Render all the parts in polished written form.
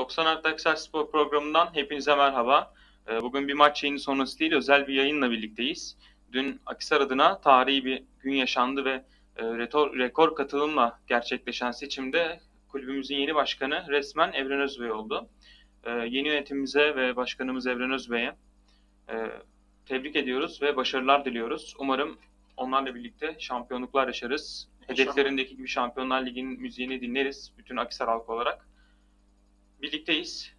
90 Artı Akhisarspor programından hepinize merhaba. Bugün bir maç yayını sonrası değil, özel bir yayınla birlikteyiz. Dün Akhisar adına tarihi bir gün yaşandı ve rekor katılımla gerçekleşen seçimde kulübümüzün yeni başkanı resmen Evren Özbey oldu. Yeni yönetimimize ve başkanımız Evren Özbey'e tebrik ediyoruz ve başarılar diliyoruz. Umarım onlarla birlikte şampiyonluklar yaşarız. Hedeflerindeki gibi Şampiyonlar Ligi'nin müziğini dinleriz bütün Akhisar halkı olarak. Birlikteyiz.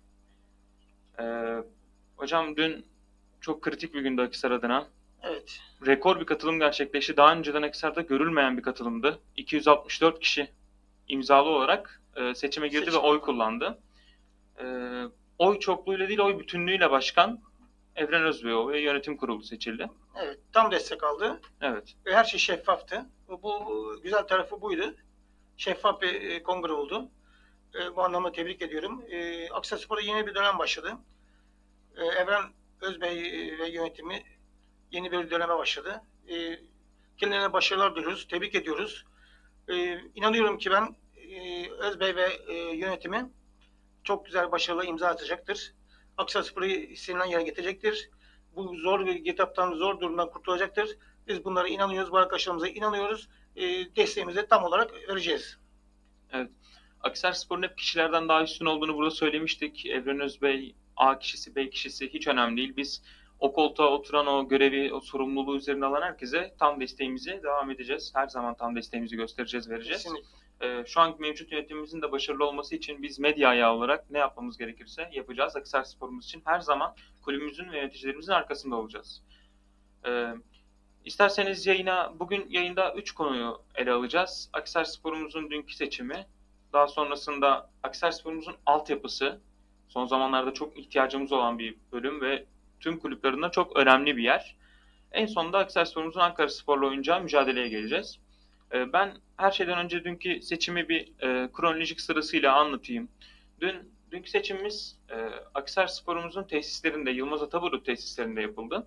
Hocam dün çok kritik bir gündü Akhisar adına. Evet. Rekor bir katılım gerçekleşti. Daha önceden Akhisar'da görülmeyen bir katılımdı. 264 kişi imzalı olarak seçime girdi ve oy kullandı. Oy çokluğuyla değil, oy bütünlüğüyle başkan Evren Özbey ve yönetim kurulu seçildi. Evet. Tam destek aldı. Evet. Ve her şey şeffaftı. Bu güzel tarafı buydu. Şeffaf bir kongre oldu. Bu anlamda tebrik ediyorum. Akhisarspor'a yeni bir dönem başladı. Evren Özbey ve yönetimi yeni bir döneme başladı. Kendilerine başarılar diliyoruz. Tebrik ediyoruz. İnanıyorum ki ben Özbey ve yönetimi çok güzel başarılar imza atacaktır. Akhisarspor'u istenilen yere getirecektir. Bu zor bir getaptan, zor durumdan kurtulacaktır. Biz bunlara inanıyoruz, bu arkadaşlarımıza inanıyoruz. Desteğimizi tam olarak vereceğiz. Evet. Akhisarspor'un hep kişilerden daha üstün olduğunu burada söylemiştik. Evren Özbey, A kişisi, B kişisi hiç önemli değil. Biz o koltuğa oturan, o görevi, o sorumluluğu üzerine alan herkese tam desteğimizi devam edeceğiz. Her zaman tam desteğimizi göstereceğiz, vereceğiz. Şu anki mevcut yönetimimizin de başarılı olması için biz medya ayağı olarak ne yapmamız gerekirse yapacağız. Akhisarspor'umuz için her zaman kulübümüzün ve yöneticilerimizin arkasında olacağız. İsterseniz bugün yayında 3 konuyu ele alacağız. Akhisarspor'umuzun dünkü seçimi, daha sonrasında Akhisarspor'umuzun altyapısı, son zamanlarda çok ihtiyacımız olan bir bölüm ve tüm kulüplerinde çok önemli bir yer. En sonunda Akhisarspor'umuzun Ankaraspor'la oynayacağı mücadeleye geleceğiz. Ben her şeyden önce dünkü seçimi bir kronolojik sırasıyla anlatayım. Dünkü seçimimiz Akhisarspor'umuzun tesislerinde, Yılmaz Ataburut tesislerinde yapıldı.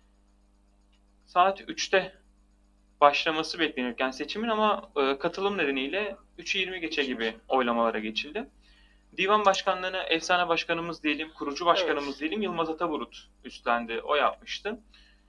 Saat 3'te başlaması beklenirken seçimin ama katılım nedeniyle 3'ü 20 geçe gibi oylamalara geçildi. Divan başkanlığını efsane başkanımız diyelim, kurucu başkanımız diyelim Yılmaz Ataburut üstlendi, o yapmıştı.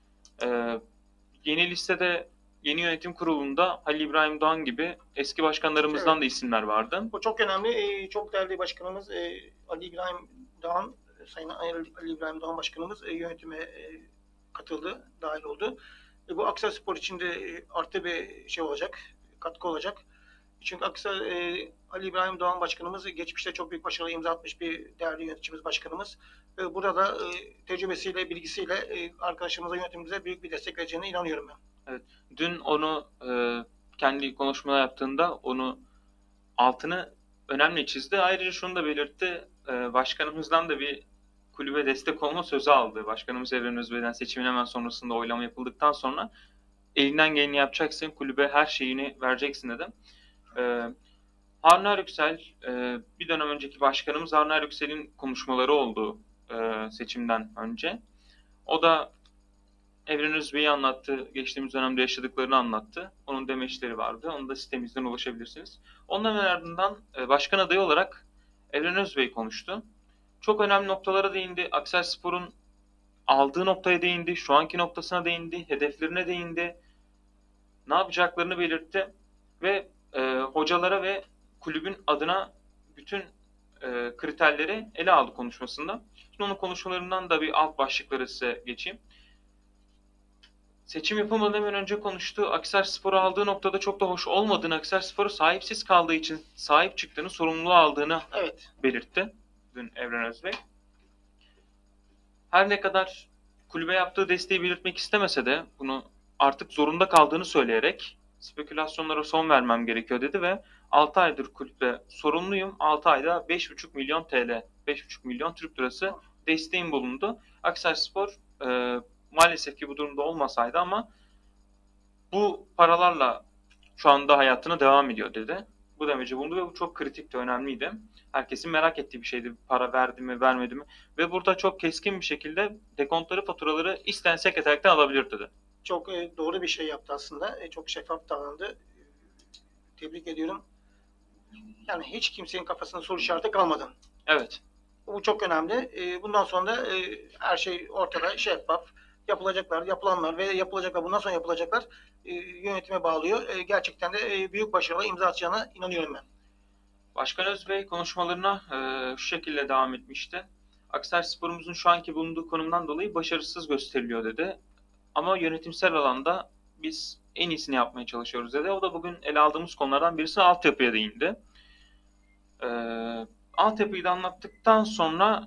Yeni listede, yeni yönetim kurulunda Halil İbrahim Doğan gibi eski başkanlarımızdan da isimler vardı. Bu çok önemli. Çok değerli başkanımız Ali İbrahim Doğan, Sayın Ali İbrahim Doğan başkanımız yönetime katıldı, dahil oldu. Bu Akhisarspor için de artı bir şey olacak, katkı olacak. Çünkü Ali İbrahim Doğan başkanımız geçmişte çok büyük başarılı imza atmış bir değerli yöneticimiz, başkanımız. Burada tecrübesiyle, bilgisiyle arkadaşlarımıza, yönetimimize büyük bir destek vereceğine inanıyorum ben. Evet. Dün onu kendi konuşmada yaptığında onu altını önemli çizdi. Ayrıca şunu da belirtti. Başkanımızdan da bir kulübe destek olma sözü aldı. Başkanımız Evren Özbey'den seçimin hemen sonrasında oylama yapıldıktan sonra elinden geleni yapacaksın, kulübe her şeyini vereceksin dedim. Harun Eryüksel, bir dönem önceki başkanımız Harun Eryüksel'in konuşmaları oldu seçimden önce. O da Evren Özbey'i anlattı, geçtiğimiz dönemde yaşadıklarını anlattı. Onun demeçleri vardı, onu da sitemizden ulaşabilirsiniz. Ondan ardından başkan adayı olarak Evren Özbey konuştu. Çok önemli noktalara değindi. Akhisarspor'un aldığı noktaya değindi, şu anki noktasına değindi, hedeflerine değindi. Ne yapacaklarını belirtti ve hocalara ve kulübün adına bütün kriterleri ele aldı konuşmasında. Şimdi onun konuşmalarından da bir alt başlıkları size geçeyim. Seçim yapılmadan hemen önce konuştu. Akhisarspor'u aldığı noktada çok da hoş olmadığını, Akhisarspor'u sahipsiz kaldığı için sahip çıktığını, sorumluluğu aldığını belirtti dün Evren Özbey. Her ne kadar kulübe yaptığı desteği belirtmek istemese de bunu artık zorunda kaldığını söyleyerek spekülasyonlara son vermem gerekiyor dedi ve 6 aydır kulüpte sorumluyum. 6 ayda 5,5 milyon TL, 5,5 milyon Türk lirası desteğim bulundu. Akhisarspor maalesef ki bu durumda olmasaydı ama bu paralarla şu anda hayatına devam ediyor dedi. Bu demeci bulundu ve bu çok kritikti, önemliydi. Herkesin merak ettiği bir şeydi. Para verdi mi, vermedi mi? Ve burada çok keskin bir şekilde dekontları, faturaları isteyen sekreterlikten alabilir dedi. Çok doğru bir şey yaptı aslında. Çok şeffaf davrandı. Tebrik ediyorum. Yani hiç kimsenin kafasında soru işareti kalmadı. Evet. Bu çok önemli. Bundan sonra da her şey ortada, şeffaf. Yapılacaklar, yapılanlar ve yapılacaklar, bundan sonra yapılacaklar yönetime bağlıyor. Gerçekten de büyük başarılar imza atacağına inanıyorum ben. Başkan Özbey konuşmalarına şu şekilde devam etmişti. Akhisarspor'umuzun şu anki bulunduğu konumdan dolayı başarısız gösteriliyor dedi. Ama yönetimsel alanda biz en iyisini yapmaya çalışıyoruz dedi. O da bugün ele aldığımız konulardan birisi altyapıya değindi. Altyapıyı da anlattıktan sonra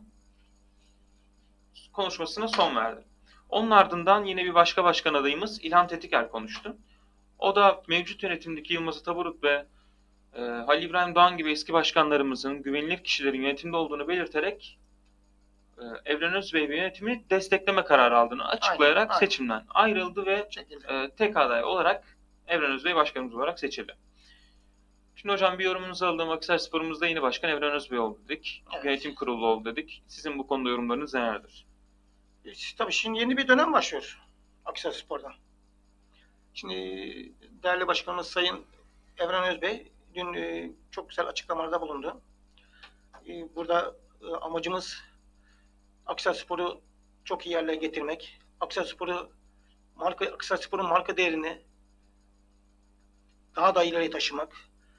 konuşmasına son verdi. Onun ardından yine bir başka başkan adayımız İlhan Tetiker konuştu. O da mevcut yönetimdeki Yılmaz Ataburut ve Halil İbrahim Doğan gibi eski başkanlarımızın güvenilir kişilerin yönetimde olduğunu belirterek Evren Özbey ve yönetimi destekleme kararı aldığını açıklayarak Aynen. seçimden ayrıldı ve tek aday olarak Evren Özbey başkanımız olarak seçildi. Şimdi hocam bir yorumunuzu aldım. Akhisarspor'umuzda yeni başkan Evren Özbey oldu dedik. Evet. Yönetim kurulu oldu dedik. Sizin bu konuda yorumlarınız nelerdir? Tabii şimdi yeni bir dönem başlıyor Akhisarspor'da. Şimdi değerli başkanımız Sayın Evren Özbey dün çok güzel açıklamalarda bulundu. Burada amacımız Akhisarspor'u çok iyi yerlere getirmek. Akhisarspor'un marka değerini daha da ileriye taşımak.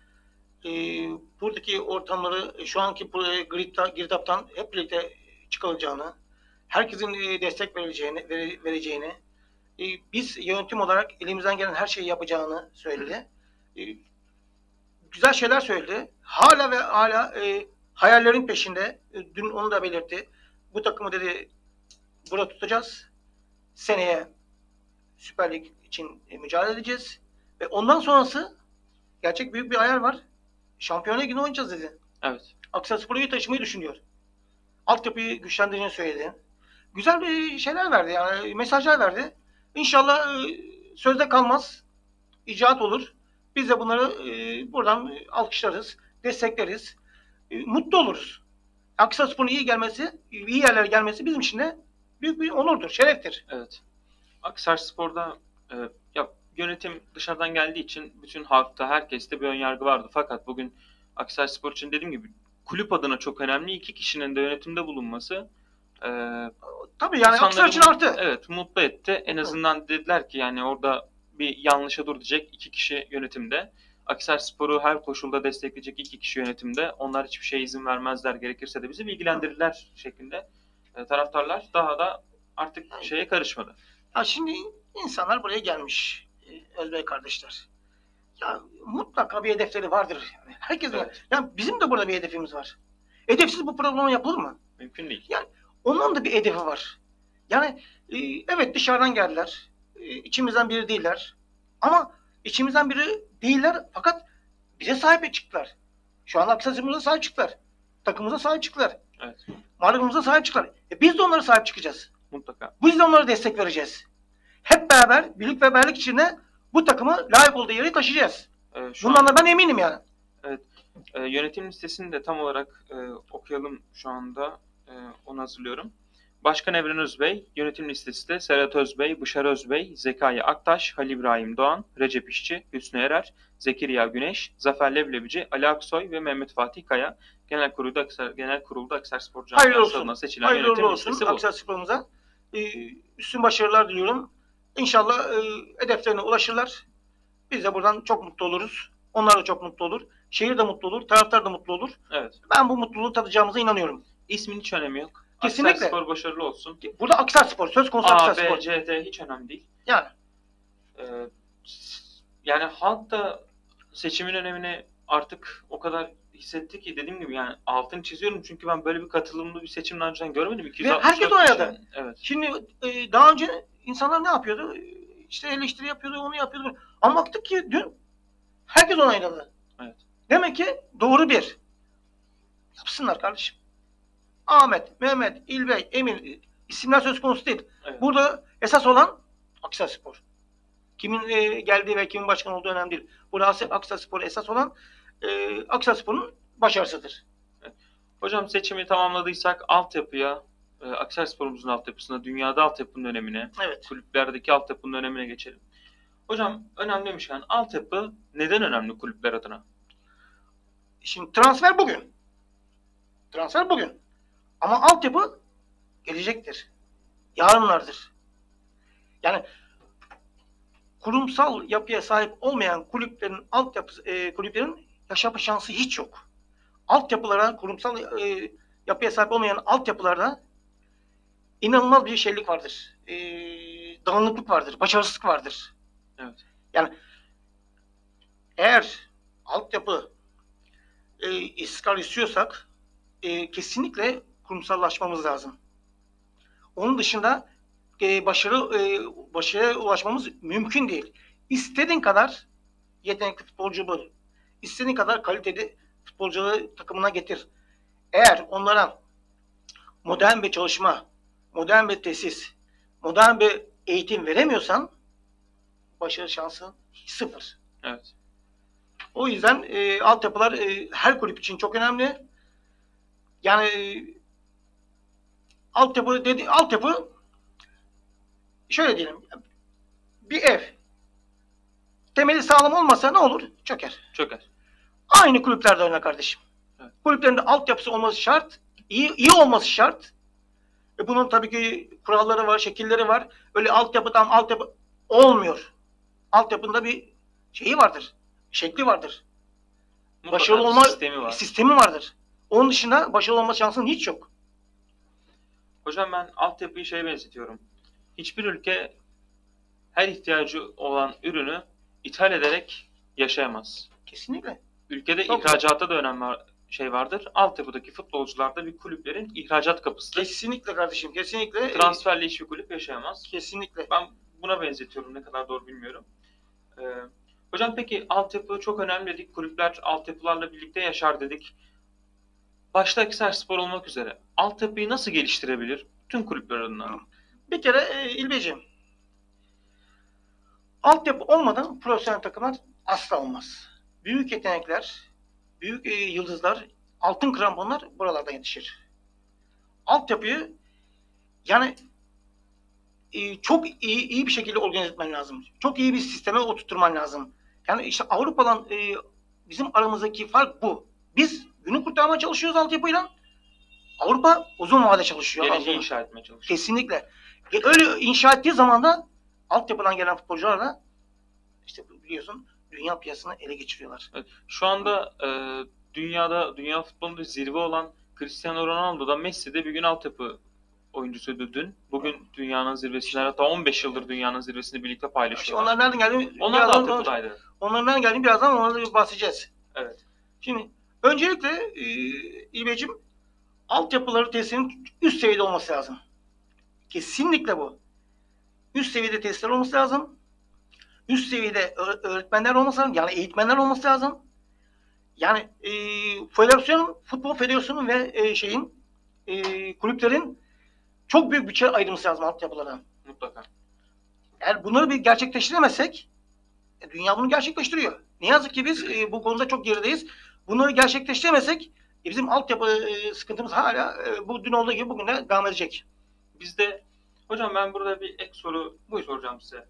Buradaki ortamları şu anki girdaptan hep birlikte çıkarılacağını, herkesin destek vereceğini, biz yönetim olarak elimizden gelen her şeyi yapacağını söyledi. Güzel şeyler söyledi. Hala ve hala hayallerin peşinde. Dün onu da belirtti. Bu takımı dedi burada tutacağız. Seneye Süper Lig için mücadele edeceğiz. Ve ondan sonrası gerçek büyük bir hayal var. Şampiyonlar Ligi'ne oynayacağız dedi. Evet. Akhisarspor'u iyi taşımayı düşünüyor. Altyapıyı güçlendireceğini söyledi. Güzel şeyler verdi yani mesajlar verdi. İnşallah sözde kalmaz. İcraat olur. Biz de bunları buradan alkışlarız, destekleriz. Mutlu oluruz. Akhisarspor'un iyi yerlere gelmesi bizim için de büyük bir onurdur, şereftir. Evet. Akhisarspor'da ya yönetim dışarıdan geldiği için bütün halkta, herkeste bir önyargı vardı. Fakat bugün Akhisarspor için dediğim gibi kulüp adına çok önemli. İki kişinin de yönetimde bulunması tabii yani Akhisar için artı. Evet, mutlu etti. En azından dediler ki yani orada bir yanlışa dur diyecek iki kişi yönetimde. Akhisarspor'u her koşulda destekleyecek iki kişi yönetimde. Onlar hiçbir şeye izin vermezler. Gerekirse de bizi bilgilendirirler şeklinde. Taraftarlar daha da artık şeye karışmadı. Ya şimdi insanlar buraya gelmiş Özbey kardeşler. Ya mutlaka bir hedefleri vardır. Yani herkesin. Evet. Yani bizim de burada bir hedefimiz var. Hedefsiz bu program yapılır mı? Mümkün değil. Yani onların da bir hedefi var. Yani evet dışarıdan geldiler. İçimizden biri değiller. Ama içimizden biri değiller fakat bize sahip çıktılar. Şu an Akhisar'ımıza sahip çıktılar. Takımımıza sahip çıktılar. Evet. Markamıza sahip çıktılar. Biz de onlara sahip çıkacağız. Mutlaka. Biz de onlara destek vereceğiz. Hep beraber birlik ve beraberlik içinde bu takımı layık olduğu yere taşıyacağız. Bundan da ben eminim yani. Evet. Yönetim listesini de tam olarak okuyalım şu anda. Onu hazırlıyorum. Başkan Evren Özbey, yönetim listesi de Serhat Özbey, Bışar Özbey, Zekai Aktaş, Halil İbrahim Doğan, Recep İşçi, Hüsnü Erer, Zekeriya Güneş, Zafer Leblebici, Ali Aksoy ve Mehmet Fatih Kaya. Genel kurulda Akhisarspor Camiası'na seçilen yönetim listesi bu. Akhisarspor'umuza üstün başarılar diliyorum. İnşallah hedeflerine ulaşırlar. Biz de buradan çok mutlu oluruz. Onlar da çok mutlu olur. Şehir de mutlu olur. Taraftar da mutlu olur. Evet. Ben bu mutluluğu tadacağımıza inanıyorum. İsmin hiç önemi yok. Kesinlikle. Akhisarspor başarılı olsun. Burada Akhisarspor. Söz konusu Akhisarspor. A, B, C, D hiç önemli değil. Yani. Yani halk da seçimin önemini artık o kadar hissetti ki dediğim gibi yani altını çiziyorum çünkü ben böyle bir katılımlı bir seçim daha önceden görmedim. Ve herkes oynadı. Evet. Şimdi daha önce insanlar ne yapıyordu? İşte eleştiri yapıyordu, onu yapıyordu. Ama baktık ki dün herkes onayladı. Evet. Demek ki doğru bir. Yapsınlar kardeşim. Ahmet, Mehmet, İlbey, Emin isimler söz konusu değil. Evet. Burada esas olan Akhisarspor. Kimin geldiği ve kimin başkan olduğu önemli değil. Burada Akhisarspor esas olan Akhisarspor'un başarısıdır. Evet. Hocam seçimi tamamladıysak altyapıya, Akhisarspor'umuzun altyapısına, dünyada altyapının önemine, evet. kulüplerdeki altyapının önemine geçelim. Hocam önemliymiş yani altyapı neden önemli kulüpler adına? Şimdi transfer bugün. Transfer bugün. Ama altyapı gelecektir. Yarınlardır. Yani kurumsal yapıya sahip olmayan kulüplerin kulüplerin yaşama şansı hiç yok. Altyapılara, kurumsal yapıya sahip olmayan altyapılarda inanılmaz bir şeylik vardır. Dağınıklık vardır, başarısızlık vardır. Evet. Yani eğer altyapı istikrar istiyorsak kesinlikle kurumsallaşmamız lazım. Onun dışında başarıya ulaşmamız mümkün değil. İstediğin kadar yetenekli futbolcu bul. İstediğin kadar kaliteli futbolcuları takımına getir. Eğer onlara modern bir çalışma, modern bir tesis, modern bir eğitim veremiyorsan başarı şansın sıfır. Evet. O yüzden altyapılar her kulüp için çok önemli. Yani altyapı şöyle diyelim. Bir ev temeli sağlam olmasa ne olur? Çöker. Çöker. Aynı kulüplerde oynar kardeşim. Evet. Kulüplerinde altyapısı olması şart. İyi olması şart. Bunun tabii ki kuralları var, şekilleri var. Öyle altyapı olmuyor. Altyapında bir şeyi vardır. Şekli vardır. Mutlaka Başarılı olma sistemi vardır. Onun dışında başarılı olma şansın hiç yok. Hocam ben altyapıyı şeye benzetiyorum. Hiçbir ülke her ihtiyacı olan ürünü ithal ederek yaşayamaz. Kesinlikle. Ülkede ihracata da önemli şey vardır. Altyapıdaki futbolcular da bir kulüplerin ihracat kapısıdır. Kesinlikle kardeşim, kesinlikle. Transferle hiçbir kulüp yaşayamaz. Kesinlikle. Ben buna benzetiyorum. Ne kadar doğru bilmiyorum. Hocam peki altyapı çok önemli dedik. Kulüpler altyapılarla birlikte yaşar dedik. Başta Akhisarspor olmak üzere altyapıyı nasıl geliştirebilir tüm kulüpler adına? Bir kere İlbeciğim, altyapı olmadan profesyonel takımlar asla olmaz. Büyük yetenekler, büyük yıldızlar, altın kramponlar buralardan yetişir. Altyapıyı yani çok iyi bir şekilde organize etmen lazım. Çok iyi bir sisteme oturtman lazım. Yani işte Avrupa'dan bizim aramızdaki fark bu. Biz günü kurtarmaya çalışıyoruz altyapıyla. Avrupa uzun vadede çalışıyor. Geleceği inşa etmeye çalışıyor. Kesinlikle. Öyle inşa ettiği zaman da altyapıdan gelen futbolcularla işte biliyorsun dünya piyasasını ele geçiriyorlar. Evet. Şu anda dünya futbolunda zirve olan Cristiano Ronaldo da Messi de bir gün altyapı oyuncusuydu dün. Bugün dünyanın zirvesinde, hatta 15 yıldır dünyanın zirvesini birlikte paylaşıyorlar. Onlar nereden geldi? Onlar da altyapıdaydı. Onların nereden geldiğini birazdan onlarla bahsedeceğiz. Evet. Şimdi öncelikle İlbeciğim altyapıları tesisinin üst seviyede olması lazım. Kesinlikle bu. Üst seviyede tesisler olması lazım. Üst seviyede öğretmenler olması lazım. Yani eğitmenler olması lazım. Yani futbol federasyonu ve kulüplerin çok büyük bütçe ayırması lazım altyapılara. Mutlaka. Eğer bunları bir gerçekleştiremezsek dünya bunu gerçekleştiriyor. Ne yazık ki biz bu konuda çok gerideyiz. Bunları gerçekleştiremezsek bizim altyapı sıkıntımız hala bu dün olduğu gibi bugün de devam edecek. Bizde hocam ben burada bir ek soru soracağım size.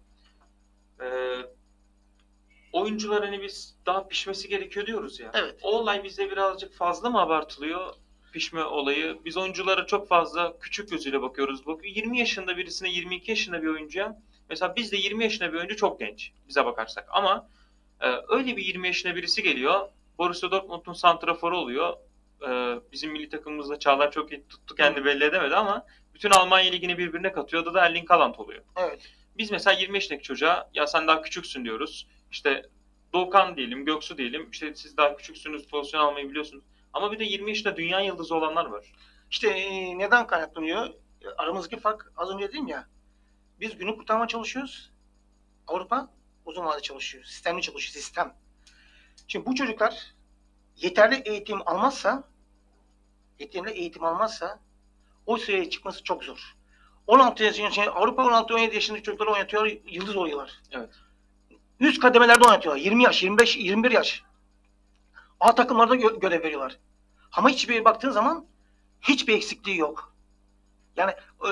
Oyuncular hani biz daha pişmesi gerekiyor diyoruz ya. Evet. O olay bizde birazcık fazla mı abartılıyor? Pişme olayı. Biz oyunculara çok fazla küçük gözüyle bakıyoruz. 20 yaşında birisine 22 yaşında bir oyuncuya. Mesela bizde 20 yaşında bir oyuncu çok genç bize bakarsak. Ama öyle bir 20 yaşında birisi geliyor. Borussia Dortmund'un santraforu oluyor. Bizim milli takımımızda Çağlar çok iyi tuttu, kendi belli edemedi ama bütün Almanya ligini birbirine katıyor. O da Erling Haaland oluyor. Evet. Biz mesela 20 yaşındaki çocuğa ya sen daha küçüksün diyoruz. İşte Doğukan diyelim, Göksu diyelim. İşte siz daha küçüksünüz, pozisyon almayı biliyorsunuz. Ama bir de 20 yaşında dünya yıldızı olanlar var. İşte neden kaynaklanıyor? Aramızdaki fark az önce dedim ya. Biz günü kurtarma çalışıyoruz. Avrupa uzun vadede çalışıyor. Sistemli çalışıyor. Sistem. Şimdi bu çocuklar yeterli eğitim almazsa o seviyeye çıkması çok zor. 16 yaşında Avrupa 16-17 yaşındaki çocukları oynatıyor, yıldız oluyorlar. Evet. Üst kademelerde oynatıyorlar. 20 yaş, 25, 21 yaş. A takımlarda görev veriyorlar. Ama hiçbir baktığın zaman hiçbir eksikliği yok. Yani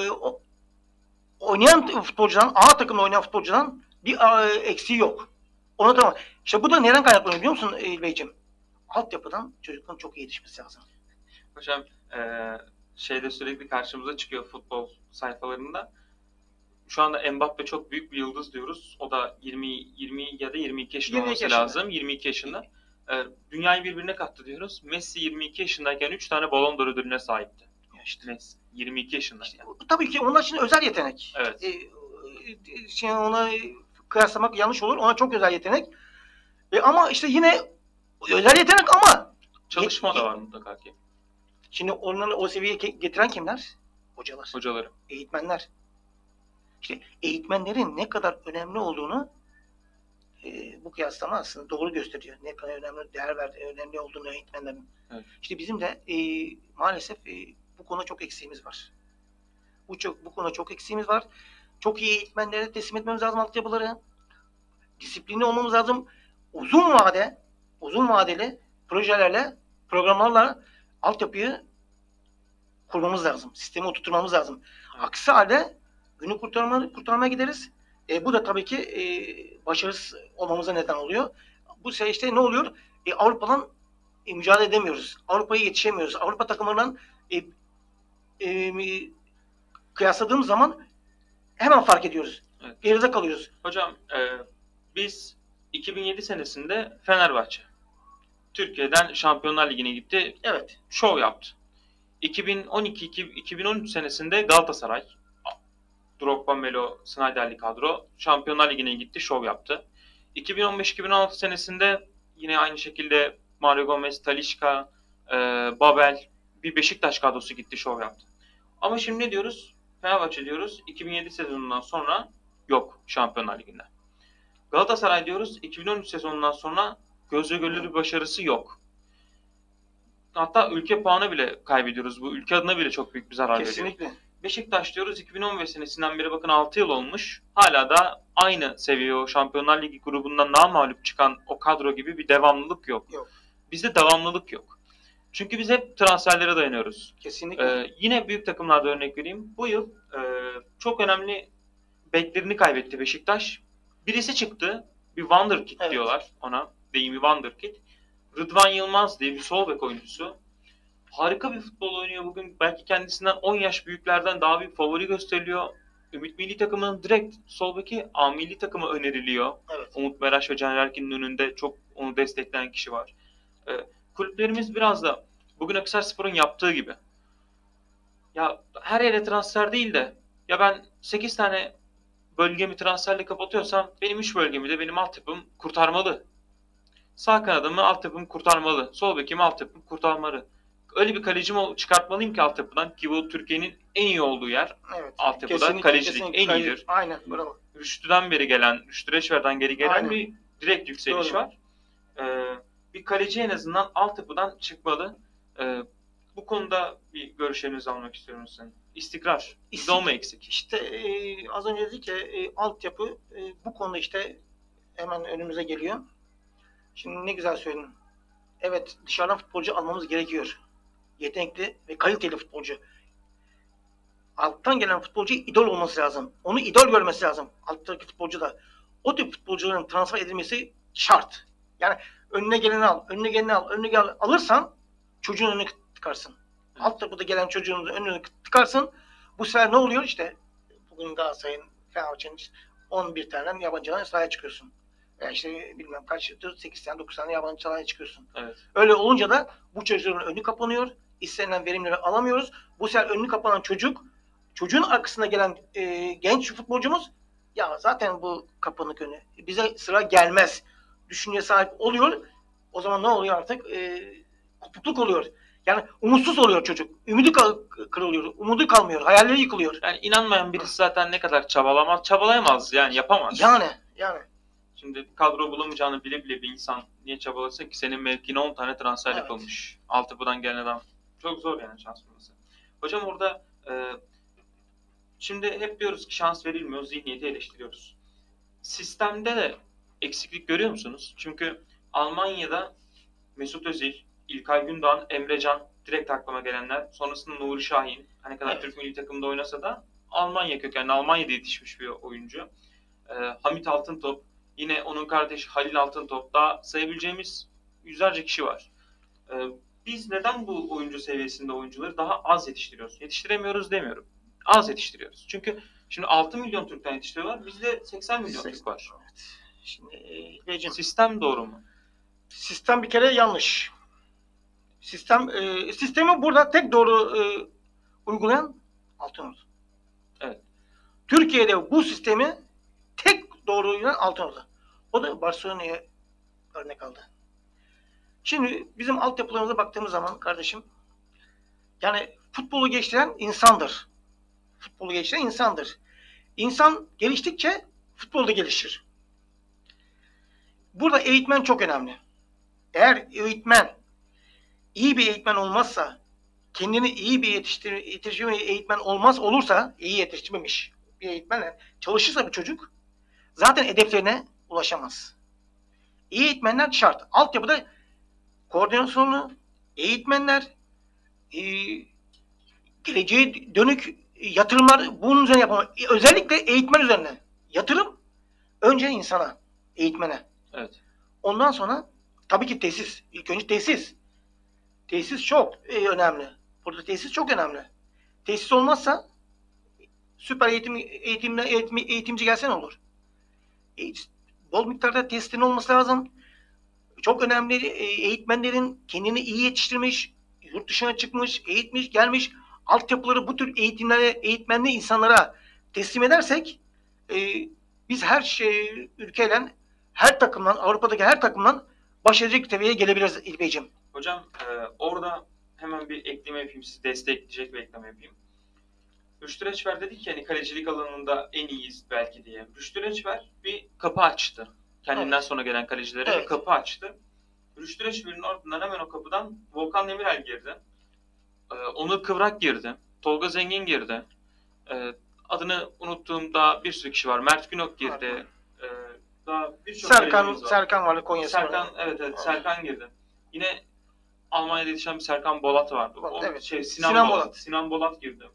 oynayan futbolcudan, A takımda oynayan futbolcudan bir eksiği yok. Ona tamam. İşte bu da neden kaynaklanıyor biliyor musun Beyciğim? Altyapıdan çocukların çok iyi yetişmesi lazım. Hocam şeyde sürekli karşımıza çıkıyor futbol sayfalarında. Şu anda Mbappe çok büyük bir yıldız diyoruz. O da 20 ya da 22 yaşında 22 olması yaşında. lazım. 22 yaşında. Dünyayı birbirine kattı diyoruz. Messi 22 yaşındayken 3 tane Ballon d'Or ödülüne sahipti. İşte. Messi 22 yaşındayken. Tabii ki onlar için özel yetenek. Evet. Ona kıyaslamak yanlış olur. Ona çok özel yetenek. Ama işte yine özel yetenek ama Çalışma da var mutlaka ki. şimdi onları o seviyeye getiren kimler? Hocalar. Hocaları. Eğitmenler. İşte eğitmenlerin ne kadar önemli olduğunu bu kıyaslama aslında doğru gösteriyor. Ne kadar önemli, önemli olduğunu eğitmenlerin. Evet. İşte bizim de maalesef bu konuda çok eksiğimiz var. Bu konuda çok eksiğimiz var. Çok iyi eğitmenlere teslim etmemiz lazım altyapıları. Disiplinli olmamız lazım. Uzun vadeli projelerle, programlarla altyapıyı kurmamız lazım. Sistemi oturtmamız lazım. Evet. Aksi halde günü kurtarmaya gideriz. Bu da tabii ki başarısız olmamıza neden oluyor. Bu süreçte ne oluyor? Avrupa'dan mücadele edemiyoruz. Avrupa'ya yetişemiyoruz. Avrupa takımlarından kıyasladığım zaman hemen fark ediyoruz. Evet. Geride kalıyoruz. Hocam biz 2007 senesinde Fenerbahçe Türkiye'den Şampiyonlar Ligi'ne gitti. Evet. Şov yaptı. 2012-2013 senesinde Galatasaray Drogba, Melo, Snyder'li kadro Şampiyonlar Ligi'ne gitti, şov yaptı. 2015-2016 senesinde yine aynı şekilde Mario Gomez, Talisca, Babel, bir Beşiktaş kadrosu gitti, şov yaptı. Ama şimdi ne diyoruz? Fenerbahçe diyoruz. 2007 sezonundan sonra yok Şampiyonlar Ligi'nde. Galatasaray diyoruz. 2013 sezonundan sonra gözle görülür bir başarısı yok. Hatta ülke puanı bile kaybediyoruz. Bu ülke adına bile çok büyük bir zarar veriyor. Kesinlikle. Beşiktaş diyoruz 2015 senesinden beri bakın 6 yıl olmuş. Hala da aynı seviye o Şampiyonlar Ligi grubundan daha mağlup çıkan o kadro gibi bir devamlılık yok. Bizde devamlılık yok. Çünkü biz hep transferlere dayanıyoruz. Kesinlikle. Yine büyük takımlarda örnek vereyim. Bu yıl çok önemli beklerini kaybetti Beşiktaş. Birisi çıktı. Bir wonderkid diyorlar ona. Deyimi wonderkid. Rıdvan Yılmaz diye bir sol bek oyuncusu. Harika bir futbol oynuyor bugün. Belki kendisinden 10 yaş büyüklerden daha büyük favori gösteriliyor. Ümit Milli Takımı'nın direkt sol beki A Milli Takım'a öneriliyor. Evet. Umut Meraş ve Caner Erkin'in önünde çok onu destekleyen kişi var. Kulüplerimiz biraz da bugün Akhisarspor'un yaptığı gibi. Ya her yere transfer değil de ya ben 8 tane bölgemi transferle kapatıyorsam benim 3 bölgemi de benim altyapım kurtarmalı. Sağ kanadımı altyapım kurtarmalı. Sol bekimi altyapım kurtarmalı. Öyle bir kalecimi çıkartmalıyım ki altyapıdan ki bu Türkiye'nin en iyi olduğu yer. Evet. Altyapıda kalecilik en iyidir. Aynen. Bravo. Rüştü'den beri gelen, Rüştü Reçber'den geri gelen Aynen. bir direkt yükseliş Doğru. var. Bir kaleci en azından altyapıdan çıkmalı. Bu konuda bir görüşlerinizi almak istiyorum sizin. İstikrar. Bizde o mu eksik? İşte az önce dedik ya altyapı bu konuda işte hemen önümüze geliyor. Şimdi ne güzel söyledin. Evet, dışarıdan futbolcu almamız gerekiyor. Yetenekli ve kaliteli futbolcu. Alttan gelen futbolcu idol olması lazım. Onu idol görmesi lazım. Alttaki futbolcu da. O tip futbolcuların transfer edilmesi şart. Yani önüne geleni al, önüne geleni al, önüne geleni alırsan çocuğun önüne tıkarsın. Evet. Altyapıda gelen çocuğun önüne tıkarsın. Bu sefer ne oluyor işte? Bugün Galatasaray'ın, Fenerbahçe'nin 11 tane yabancılarla sahaya çıkıyorsun. Yani işte bilmem kaç, 8 tane 9 tane yabancı sahaya çıkıyorsun. Evet. Öyle olunca da bu çocuğun önü kapanıyor. İstenilen verimleri alamıyoruz. Bu sefer önünü kapanan çocuğun arkasında gelen genç futbolcumuz ya zaten bu kapanık önü. Bize sıra gelmez. Düşünceye sahip oluyor. O zaman ne oluyor artık? Kopukluk oluyor. Yani umutsuz oluyor çocuk. Ümidi kırılıyor. Umudu kalmıyor. Hayalleri yıkılıyor. Yani inanmayan birisi zaten ne kadar çabalayamaz yani yapamaz. Yani. Şimdi kadro bulamayacağını bile bile bir insan niye çabalasın ki? Senin mevkine 10 tane transfer yapılmış. Altyapıdan gelen adam. Çok zor yani şans bulması. Hocam orada şimdi hep diyoruz ki şans verilmiyor, zihniyeti eleştiriyoruz. Sistemde de eksiklik görüyor musunuz? Çünkü Almanya'da Mesut Özil, İlkay Gündoğan, Emre Can direkt aklıma gelenler. Sonrasında Nuri Şahin. Hani kadar Türk milli takımında oynasa da Almanya kökenli, Almanya'da yetişmiş bir oyuncu. Hamit Altıntop, yine onun kardeşi Halil Altıntop. Daha sayabileceğimiz yüzlerce kişi var. biz neden bu oyuncu seviyesinde oyuncuları daha az yetiştiriyoruz? Yetiştiremiyoruz demiyorum. Az yetiştiriyoruz. Çünkü şimdi 6 milyon Türk'ten yetiştiriyorlar. Bizde 80 milyon Türk var. Evet. Şimdi Beyciğim, Sistem doğru mu? sistem bir kere yanlış. Sistemi burada tek doğru uygulayan Altınordu. Evet. Türkiye'de bu sistemi tek doğru uygulayan Altınordu. O da Barcelona'ya örnek aldı. Şimdi bizim altyapılarımıza baktığımız zaman kardeşim, yani futbolu geliştiren insandır. Futbolu geliştiren insandır. İnsan geliştikçe futbol da gelişir. Burada eğitmen çok önemli. Eğer eğitmen iyi bir eğitmen olmazsa, kendini iyi bir yetiştirme eğitmen olursa, iyi yetiştirmemiş bir eğitmenle çalışırsa bir çocuk zaten hedeflerine ulaşamaz. İyi eğitmenler şart. Altyapıda koordinasyonlu eğitmenler, e, geleceğe dönük yatırımlar bunun üzerine yapılmalı. Özellikle eğitmen üzerine. Yatırım önce insana, eğitmene. Evet. Ondan sonra tabii ki tesis. İlk önce tesis. Tesis çok önemli. Burada tesis çok önemli. Tesis olmazsa süper eğitimci gelse ne olur? Bol miktarda tesislerin olması lazım. Çok önemli eğitmenlerin kendini iyi yetiştirmiş, yurt dışına çıkmış, eğitmiş, gelmiş, altyapıları bu tür eğitmenli insanlara teslim edersek biz her ülkeyle, her takımdan, Avrupa'daki her takımdan başaracak seviyeye gelebiliriz İlbeyciğim. Hocam orada hemen bir ekleme yapayım. Sizi destekleyecek bir ekleme yapayım. Rüştü Reçber dedi ki hani kalecilik alanında en iyiyiz belki diye. Rüştü Reçber bir kapı açtı. Kendinden sonra gelen kalecilere bir kapı açtı. Rüştü Reçber'in ardından hemen o kapıdan Volkan Demirel girdi. Onur Kıvrak girdi. Tolga Zengin girdi. Adını unuttuğum daha bir sürü kişi var. Mert Günok girdi. Daha birçok kalecimiz var. Serkan vardı Konya'sı. Serkan, evet, Serkan girdi. Yine Almanya'da yetişen bir Serkan Bolat vardı. Evet. Sinan Bolat girdi.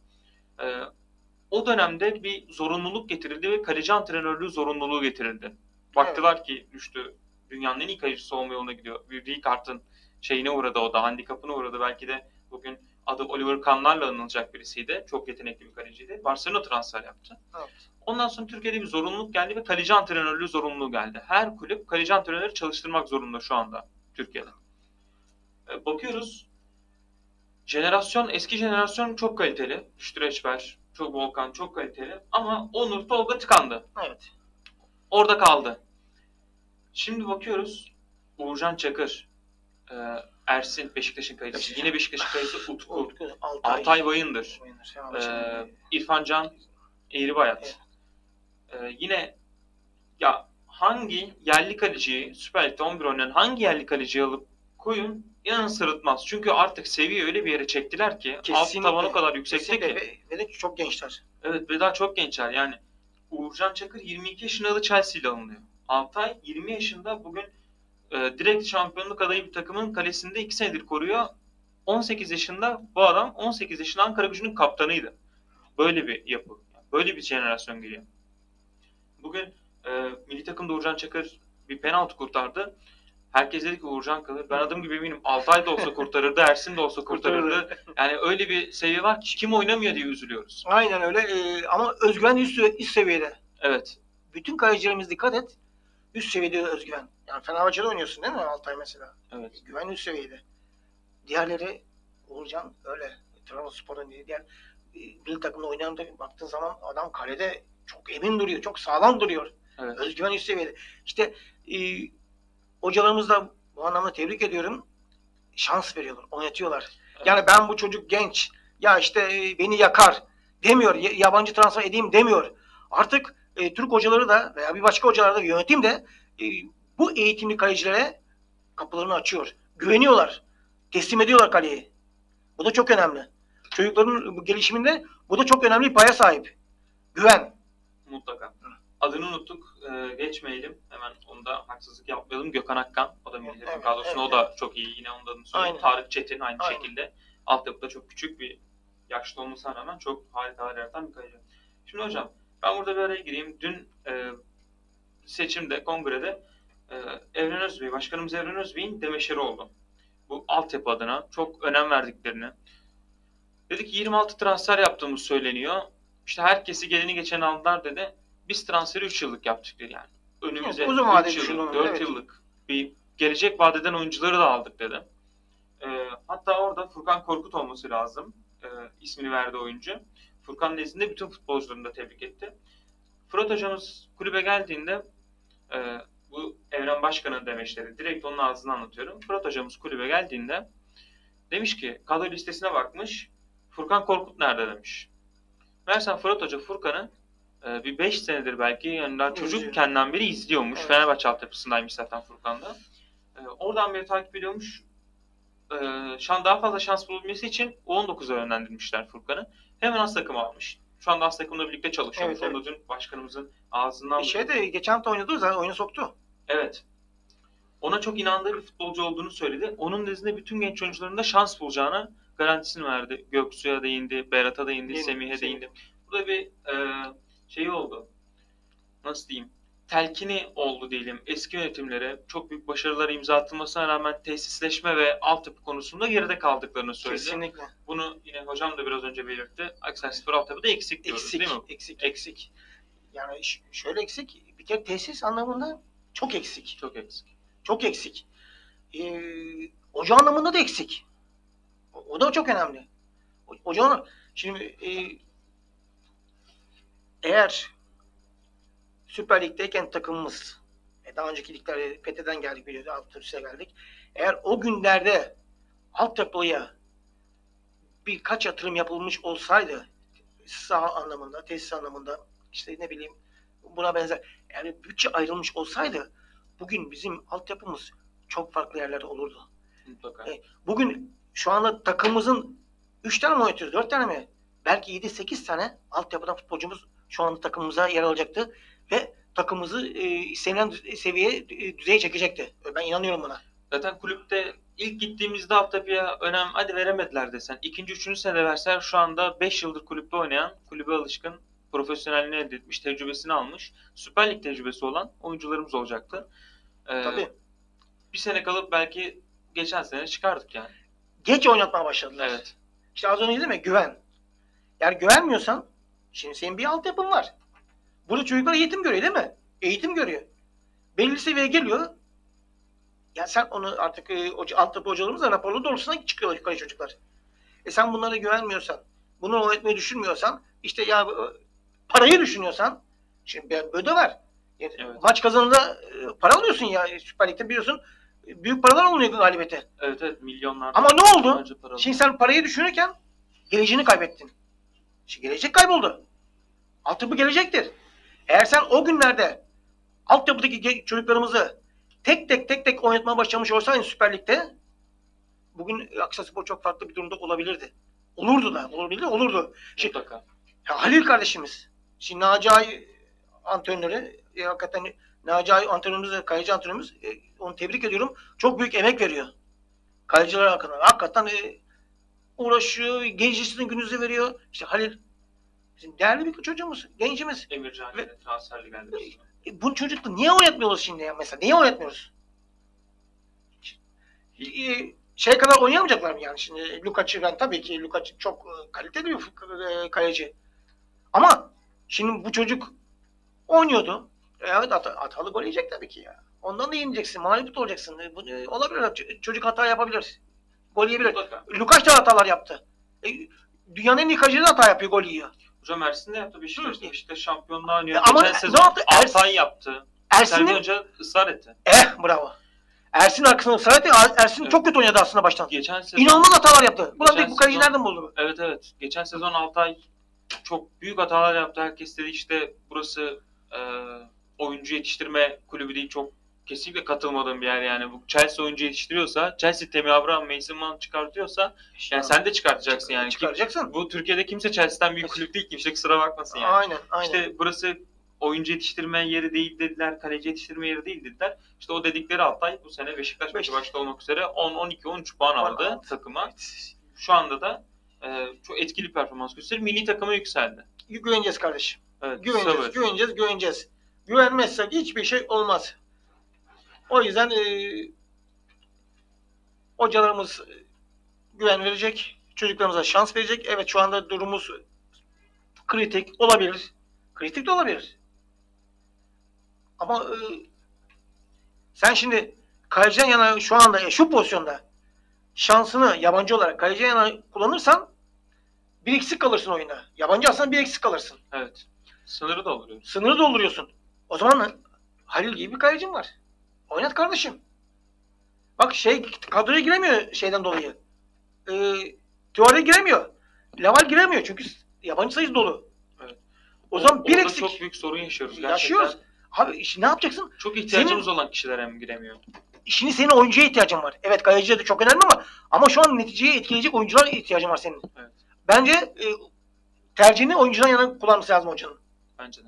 O dönemde bir zorunluluk getirildi ve kaleci antrenörlüğü zorunluluğu getirildi. Baktılar ki Rüştü dünyanın en iyi kalecisi olma yoluna gidiyor. Bir Rijkaard'ın şeyine uğradı, o da handikapına uğradı. Belki de bugün adı Oliver Kahn'larla anılacak birisiydi. Çok yetenekli bir kaleciydi. Barcelona transfer yaptı. Evet. Ondan sonra Türkiye'de bir zorunluluk geldi ve kaleci antrenörlüğü zorunluluğu geldi. Her kulüp kaleci antrenörü çalıştırmak zorunda şu anda Türkiye'de. Bakıyoruz. Eski jenerasyon çok kaliteli. Rüştü Reçber, çok Volkan, çok kaliteli. Ama Onur, Tolga tıkandı. Evet. Orada kaldı. Şimdi bakıyoruz. Uğurcan Çakır, Ersin, Beşiktaş'ın kalecisi. Yine Beşiktaş'ın kalecisi Utku. Altay Bayındır. İrfan Can Eğribayat. Yine ya hangi yerli kaleciyi, Süper Lig'de 11 oynayan hangi yerli kaleciyi alıp koyun, inanın sırıtmaz. Çünkü artık seviye öyle bir yere çektiler ki, alt tavan o kadar yüksekte ki. Ve de çok gençler. Evet, ve daha çok gençler. Yani Uğurcan Çakır 22 yaşında da Chelsea ile alınıyor. Altay 20 yaşında bugün direkt şampiyonluk adayı bir takımın kalesinde 2 senedir koruyor. 18 yaşında bu adam 18 yaşında Ankaragücü'nün kaptanıydı. Böyle bir yapı. Böyle bir jenerasyon geliyor. Bugün milli takımda Uğurcan Çakır bir penaltı kurtardı. Herkes dedi ki Uğurcan kalır. Ben adım gibi eminim Altay da olsa kurtarırdı, Ersin de olsa kurtarırdı. Yani öyle bir seviye var ki kim oynamıyor diye üzülüyoruz. Aynen öyle ama özgüven üst seviyede. Evet. Bütün kalecilerimiz dikkat et. Üst seviyede özgüven. Yani Fenerbahçe'de oynuyorsun değil mi Altay mesela? Evet. Güven üst seviyede. Diğerleri Uğurcan öyle. Trabzonspor'un diğer milli takımda oynayan da baktığın zaman adam kalede çok emin duruyor. Çok sağlam duruyor. Evet. Özgüven üst seviyede. İşte hocalarımız da bu anlamda tebrik ediyorum. Şans veriyorlar. Oynatıyorlar. Evet. Yani ben bu çocuk genç. Ya işte beni yakar demiyor. Yabancı transfer edeyim demiyor. Artık Türk hocaları da veya bir başka hocalar da yönetim de bu eğitimli kalecilere kapılarını açıyor. Güveniyorlar. Teslim ediyorlar kaleyi. Bu da çok önemli. Çocukların gelişiminde bu da çok önemli bir paya sahip. Güven. Mutlaka. Adını unuttuk. Geçmeyelim. Hemen onu da haksızlık yapmayalım. Gökhan Akkan. O da milli takım kadrosunda. O da çok iyi. Yine onun adını söyleyeyim. Tarık Çetin aynı şekilde. Altyapıda çok küçük bir yaşlı olmasına rağmen çok harikalar yaratan bir kaleci. Şimdi hocam ben burada bir araya gireyim. Dün seçimde, kongrede Evren Özbey, Başkanımız Evren Özbey'in demeçleri oldu. bu altyapı adına çok önem verdiklerini. Dedi ki 26 transfer yaptığımız söyleniyor. İşte herkesi geleni geçen aldılar dedi. Biz transferi 3 yıllık yaptık dedi yani. Önümüze Uzun 3 vadeli yıllık, düşünün. 4 Evet. yıllık bir gelecek vadeden oyuncuları da aldık dedi. Hatta orada Furkan Korkut olması lazım. İsmini verdi oyuncu. Furkan nezdinde bütün futbolcularını da tebrik etti. Fırat hocamız kulübe geldiğinde bu Evren Başkan'ın demeçleri. Direkt onun ağzından anlatıyorum. Fırat hocamız kulübe geldiğinde demiş ki kadro listesine bakmış. Furkan Korkut nerede demiş. Meğersem Fırat Hoca Furkan'ı bir 5 senedir belki yani daha çocukkenden beri izliyormuş. Evet. Fenerbahçe altyapısındaymış zaten Furkan'da. Oradan beri takip ediyormuş. Şu an daha fazla şans bulabilmesi için U19'a yönlendirmişler Furkan'ı. Hemen as takımı almış. Şu anda as takımla birlikte çalışıyormuş. Evet, Onu da dün başkanımızın ağzından... Geçen hafta oynadı zaten oyunu soktu. Evet. Ona çok inandığı bir futbolcu olduğunu söyledi. Onun nezdinde bütün genç oyuncuların da şans bulacağına garantisini verdi. Göksu'ya değindi, Berat'a değindi, Semih'e değindi. Burada bir şey oldu. Nasıl diyeyim? Telkini oldu diyelim eski yönetimlere. Çok büyük başarılar imza atılmasına rağmen tesisleşme ve altyapı konusunda geride kaldıklarını söyledi. Kesinlikle. Bunu yine hocam da biraz önce belirtti. Aksaray altyapıda eksik diyoruz değil mi? Eksik. Yani şöyle eksik. Bir kere tesis anlamında çok eksik. Çok eksik. Çok eksik. Hoca anlamında da eksik. O da çok önemli. Hoca şimdi eğer Süper Lig'deyken takımımız daha önceki liglerde PT'den geldik biliyordu. Alt üste geldik. Eğer o günlerde altyapıya birkaç yatırım yapılmış olsaydı saha anlamında, tesis anlamında işte ne bileyim buna benzer yani bütçe ayrılmış olsaydı bugün bizim altyapımız çok farklı yerlerde olurdu. Mutlaka. Bugün şu anda takımımızın 3 tane mi oynatıyoruz? 4 tane mi? Belki 7-8 tane altyapıdan futbolcumuz şu anda takımımıza yer alacaktı ve takımımızı istenilen seviyeye, düzeye çekecekti. Ben inanıyorum buna. Zaten kulüpte ilk gittiğimizde altyapıya önem hadi veremediler desen. İkinci, üçüncü senede verseler şu anda 5 yıldır kulüpte oynayan, kulübe alışkın, profesyonelliğini elde etmiş, tecrübesini almış, Süper Lig tecrübesi olan oyuncularımız olacaktı. Tabii. Bir sene kalıp belki geçen sene çıkardık yani. Geç oynatmaya başladılar. Evet. İşte az önce dedim ya güven. Yani güvenmiyorsan şimdi senin bir altyapın var. Burada çocuklar eğitim görüyor değil mi? Eğitim görüyor. Belli seviyeye geliyor. Ya sen onu artık altyapı hocalarımızla raporlu doğrultusuna çıkıyor yukarı çocuklar. Sen bunlara güvenmiyorsan, bunu öğretmeyi düşünmüyorsan, işte ya parayı düşünüyorsan, şimdi öde ver. Evet. Maç kazanında para alıyorsun ya Süper Lig'de biliyorsun. Büyük paralar alınıyor galibiyete. Evet milyonlar. Ama ne oldu? Şimdi sen parayı düşünürken geleceğini kaybettin. Şimdi gelecek kayboldu. Altyapı gelecektir. Eğer sen o günlerde altyapıdaki çocuklarımızı tek tek oynatmaya başlamış olsaydın Süper Lig'de bugün Aksaspor çok farklı bir durumda olabilirdi. Olurdu da. Olurdu. Şimdi, Halil kardeşimiz. Şimdi Naci Ay antrenörü hakikaten Naci Ay antrenörümüz, kaleci antrenörümüz onu tebrik ediyorum. Çok büyük emek veriyor. Kaleciler hakkında. Hakikaten uğraşıyor. Gençliğinin gününüzü veriyor. İşte Halil bizim değerli bir çocuğumuz. Gencimiz. Emircan transferli geldi. Bu çocukla niye oynatmıyoruz şimdi ya mesela? Niye oynatmıyoruz? Şey kadar oynayamayacaklar mı yani? Şimdi Lukaç'ı ben tabii ki Lukaç çok kaliteli bir kaleci. Ama şimdi bu çocuk oynuyordu. Evet hatalı gol yiyecek tabii ki ya. Ondan da yeneceksin. Mağlup olacaksın. Olabilir. Çocuk hata yapabilir. Gol yiyebilir. Lukaç da hatalar yaptı. Dünyanın en iyi kalecisi de hata yapıyor. Gol yiyor. Hocam Ersin de yaptı Beşiktaş'ta. Beşiktaş şampiyonluğa oynuyor. Ama geçen sezon Altay yaptı. Ersin Hoca ısrar etti. Bravo. Ersin arkasında ısrar etti. Ersin çok kötü oynadı aslında baştan. Geçen sezon İnanılmaz hatalar yaptı. Bu kaleci nereden buldu? Evet. Geçen sezon Altay çok büyük hatalar yaptı. Herkes dedi işte burası oyuncu yetiştirme kulübü değil. Çok kesinlikle katılmadığım bir yer yani. Bu Chelsea oyuncu yetiştiriyorsa, Chelsea Temi Abraham, Mason Mount çıkartıyorsa yani sen de çıkartacaksın yani. Çıkaracaksın. Bu Türkiye'de kimse Chelsea'den büyük kulüp değil. Kimse kusura bakmasın yani. Aynen. İşte burası oyuncu yetiştirme yeri değil dediler. Kaleci yetiştirme yeri değil dediler. İşte o dedikleri Altay bu sene Beşiktaş başta olmak üzere 10, 12, 13 puan aldı takıma. Şu anda da çok etkili performans gösteriyor. Milli takıma yükseldi. Güveneceğiz kardeşim. Evet, güveneceğiz. Güvenmezsek hiçbir şey olmaz. O yüzden Hocalarımız güven verecek, çocuklarımıza şans verecek. Evet, şu anda durumumuz kritik olabilir. Kritik de olabilir. Ama sen şimdi kaleciden yana şu anda şu pozisyonda şansını yabancı olarak kaleciden yana kullanırsan bir eksik kalırsın oyunda. Yabancı alsan bir eksik kalırsın. Evet. Sınırı da oluyor. Sınırı dolduruyorsun. O zaman Halil gibi bir kalecin var. Oynat kardeşim. Bak kadroya giremiyor şeyden dolayı. Tuval'e giremiyor. Laval giremiyor çünkü yabancı sayısı dolu. Evet. O zaman bir Orada eksik. çok büyük sorun yaşıyoruz gerçekten. Yaşıyoruz. Abi ne yapacaksın? Çok ihtiyacımız olan kişiler hem giremiyor. Şimdi senin oyuncuya ihtiyacın var. Evet, kaleci de çok önemli ama şu an neticeyi etkileyecek oyuncular ihtiyacın var senin. Evet. Bence tercihini oyuncudan yana kullanması lazım hocanın. Bence de.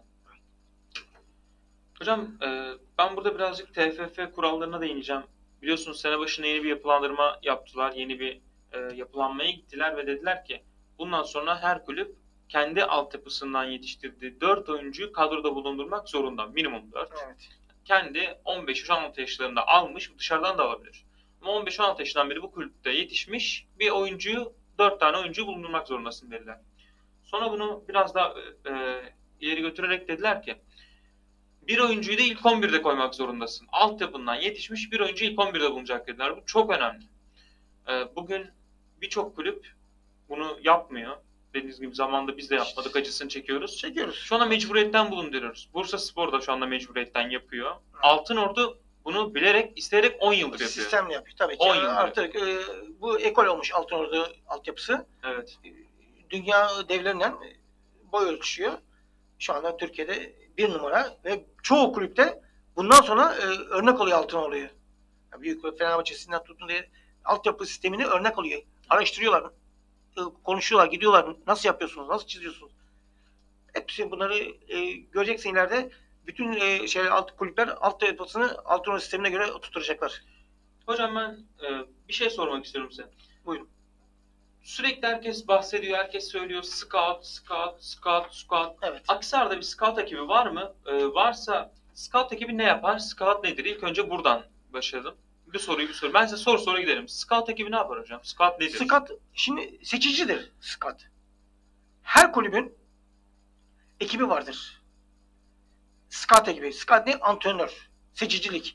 Hocam ben burada birazcık TFF kurallarına değineceğim. Biliyorsunuz sene başında yeni bir yapılandırma yaptılar. Yeni bir yapılanmaya gittiler ve dediler ki bundan sonra her kulüp kendi altyapısından yetiştirdiği 4 oyuncuyu kadroda bulundurmak zorunda. Minimum 4. Evet. Kendi 15-16 yaşlarında almış, dışarıdan da alabilir. Ama 15-16 yaşından beri bu kulüpte yetişmiş bir oyuncuyu, 4 tane oyuncuyu bulundurmak zorundasın dediler. Sonra bunu biraz daha ileri götürerek dediler ki bir oyuncuyu da ilk 11'de koymak zorundasın. Altyapından yetişmiş bir oyuncu ilk 11'de bulunacak dediler. Bu çok önemli. Bugün birçok kulüp bunu yapmıyor. Dediğiniz gibi zamanda biz de yapmadık. Acısını çekiyoruz. Çekiyoruz. Şu anda mecburiyetten bulunduruyoruz. Bursaspor da şu anda mecburiyetten yapıyor. Altınordu bunu bilerek, isteyerek 10 yıldır yapıyor. Sistemle yapıyor tabii ki. 10 yıldır. Artık bu ekol olmuş Altınordu altyapısı. Evet. Dünya devlerinden boy ölçüşüyor. Şu anda Türkiye'de bir numara ve çoğu kulüpte bundan sonra örnek oluyor Altınordu'yu. Büyük ve Fenerbahçe'sinden tutun diye altyapı sistemini örnek alıyor. Araştırıyorlar, konuşuyorlar, gidiyorlar. Nasıl yapıyorsunuz, nasıl çiziyorsunuz? Hepsi bunları göreceksin ileride. Bütün kulüpler altyapısını Altınordu sistemine göre oturtacaklar. Hocam ben bir şey sormak istiyorum size. Buyurun. Sürekli herkes bahsediyor, herkes söylüyor. Scout, scout, scout, scout. Evet. Akhisar'da bir scout ekibi var mı? Varsa scout ekibi ne yapar? Scout nedir? İlk önce buradan başlayalım. Bir soruyu bir soru. Ben size soru gidelim. Scout ekibi ne yapar hocam? Scout nedir? Scout şimdi seçicidir scout. Her kulübün ekibi vardır. Scout ekibi. Scout ne? Antrenör. Seçicilik.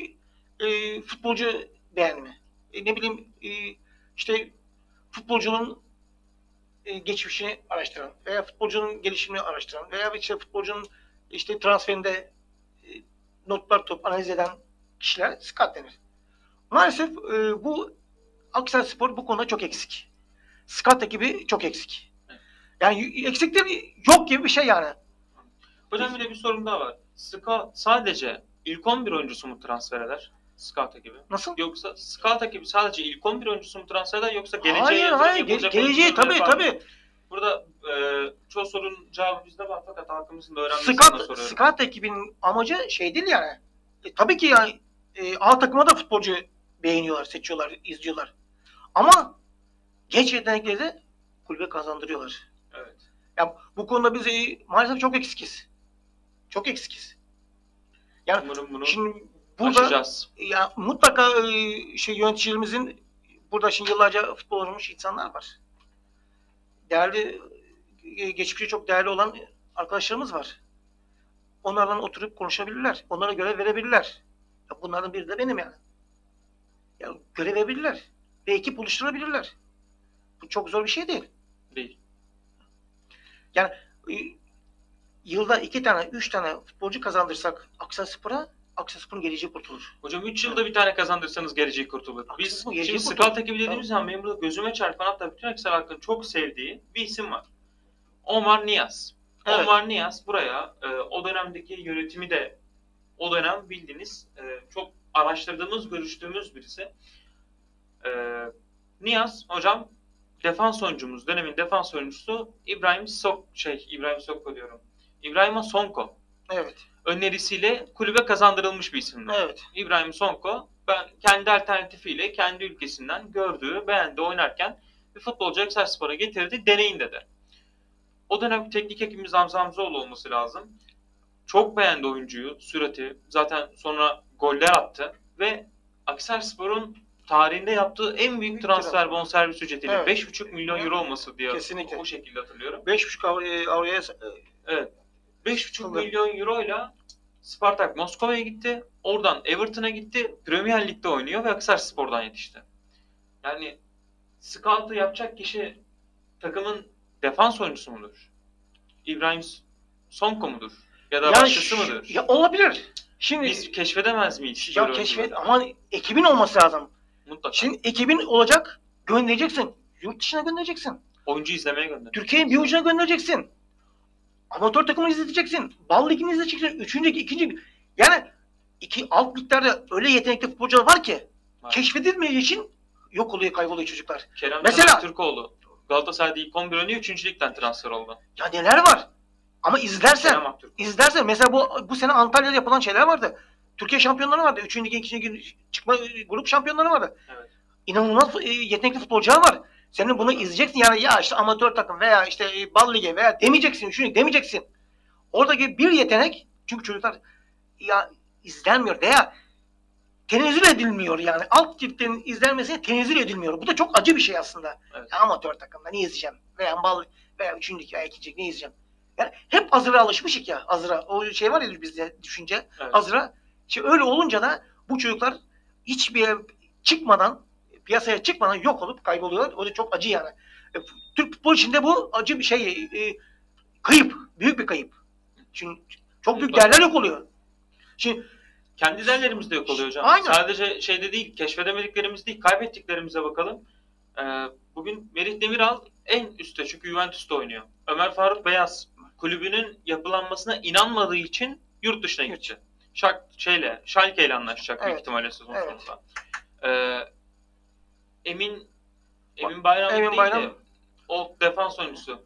Futbolcu beğenme. Ne bileyim işte futbolcunun geçmişini araştıran veya futbolcunun gelişimini araştıran veya işte futbolcunun işte transferinde notlar analiz eden kişiler scout denir. Maalesef bu Akhisarspor bu konuda çok eksik. Scout ekibi çok eksik. Yani eksikleri yok gibi bir şey yani. Hocam bir de bir sorum daha var. Scout sadece ilk 11 oyuncusu mu transfer eder? Scout ekibi. Nasıl? Yoksa scout ekibi sadece ilk 11 oyuncusu mu transfer eder yoksa geleceğe Hayır, yatırım hayır. yapılacak Geleceğe oyuncuları tabii yapar mı? tabii. Burada çoğu sorunun cevabı bizde var fakat halkımızın da öğrenmesini de soruyorum. Scout ekibinin amacı şey değil yani. Tabii ki yani A takıma da futbolcu beğeniyorlar, seçiyorlar, izliyorlar. Ama genç yetenekleri de kulübe kazandırıyorlar. Evet. Ya bu konuda biz maalesef çok eksikiz. Çok eksikiz. Yani Umarım bunu şimdi burada aşacağız. ya mutlaka yöneticilerimizin burada şimdi yıllarca futbol oynamış insanlar var. Değerli geçmişte çok değerli olan arkadaşlarımız var. Onlarla oturup konuşabilirler. Onlara görev verebilirler. Ya bunlardan biri de benim yani. Ya görev verebilirler. Ve ekip oluşturabilirler. Bu çok zor bir şey değil. Değil. Yani yılda 2 tane, 3 tane futbolcu kazandırsak Akhisarspor'a, Akhisarspor'un geleceği kurtulur. Hocam 3 yılda bir tane kazandırsanız geleceği kurtulur. Biz Haksız mı? şimdi Geleceği scout kurtulur. ekibi dediğimiz zaman benim burada gözüme çarpan hatta bütün Akhisar halkının çok sevdiği bir isim var. Omar Niyaz. Evet. Omar Niyaz buraya o dönemdeki yönetimi de o dönem bildiğiniz çok araştırdığımız, görüştüğümüz birisi. Niyaz hocam defans oyuncumuz, dönemin defans oyuncusu İbrahim Sokko diyorum. İbrahim Sonko Evet. önerisiyle kulübe kazandırılmış bir isimdir. Evet. İbrahim Sonko ben kendi alternatifiyle kendi ülkesinden gördüğü, beğendi oynarken bir futbolcu Akhisarspor'a getirdi, deneyin dedi. O dönem teknik ekibimiz Hamza Hamzoğlu olması lazım. Çok beğendi oyuncuyu, sürati. Zaten sonra goller attı ve Akhisarspor'un tarihinde yaptığı en büyük transfer bonservis ücretiyle Evet. 5,5 milyon euro olması diye Kesinlikle. o şekilde hatırlıyorum. 5,5 avroya Evet. 5,5 satıldı. milyon euroyla Spartak Moskova'ya gitti. Oradan Everton'a gitti. Premier Lig'de oynuyor ve Akhisarspor'dan yetişti. Yani scout'u yapacak kişi takımın defans oyuncusu mudur? İbrahim Sonko mudur? Ya da başkası mıdır? Ya olabilir. Şimdi Biz keşfedemez miyiz? ya böyle keşfet oyuncuları? ama ekibin olması lazım. Mutlaka. Şimdi ekibin olacak, göndereceksin. Yurt dışına göndereceksin. Oyuncu izlemeye gönder. Türkiye'nin bir ucuna göndereceksin. Amatör takımını izleteceksin. Bal ligini izleteceksin. Üçüncü, ikinci. Yani alt liglerde öyle yetenekli futbolcular var ki Var. keşfedilmediği için yok oluyor, kayboluyor çocuklar. Kerem Mesela Türkoğlu. Galatasaray'da ilk 11 oynuyor. 3. ligden transfer oldu. ya neler var? Ama izlersen mesela bu sene Antalya'da yapılan şeyler vardı. Türkiye şampiyonları vardı. Üçüncü lig, ikinci lig çıkma grup şampiyonları vardı. Evet. İnanılmaz yetenekli futbolcular var. Senin bunu izleyeceksin yani ya işte amatör takım veya işte bal lige veya demeyeceksin, şunu demeyeceksin. Oradaki bir yetenek çünkü çocuklar ya izlenmiyor veya tenezzül edilmiyor yani. Alt liglerin izlenmesine tenezzül edilmiyor. Bu da çok acı bir şey aslında. Evet. Ya amatör takımda ne izleyeceğim? Veya bal veya üçüncü lig veya ikinci lig ne izleyeceğim? Yani hep hazıra alışmışık ya. Hazıra. O şey var ya bizde düşünce. Evet. Hazıra. İşte öyle olunca da bu çocuklar hiçbir yere çıkmadan piyasaya çıkmadan yok olup kayboluyorlar. O da çok acı yani. Türk futbolu içinde bu acı bir şey. Kayıp. Büyük bir kayıp. Çünkü çok büyük değerler yok oluyor. Şimdi kendi değerlerimiz de yok oluyor hocam. Aynen. Sadece şeyde değil, keşfedemediklerimiz değil, kaybettiklerimize bakalım. Bugün Merih Demiral en üstte çünkü Juventus'ta oynuyor. Ömer Faruk Beyaz kulübünün yapılanmasına inanmadığı için yurt dışına gitti. Schalke ile anlaşacak büyük ihtimalle sezon sonunda. Emin Bayram Emin değil Bayram. de o defans oyuncusu.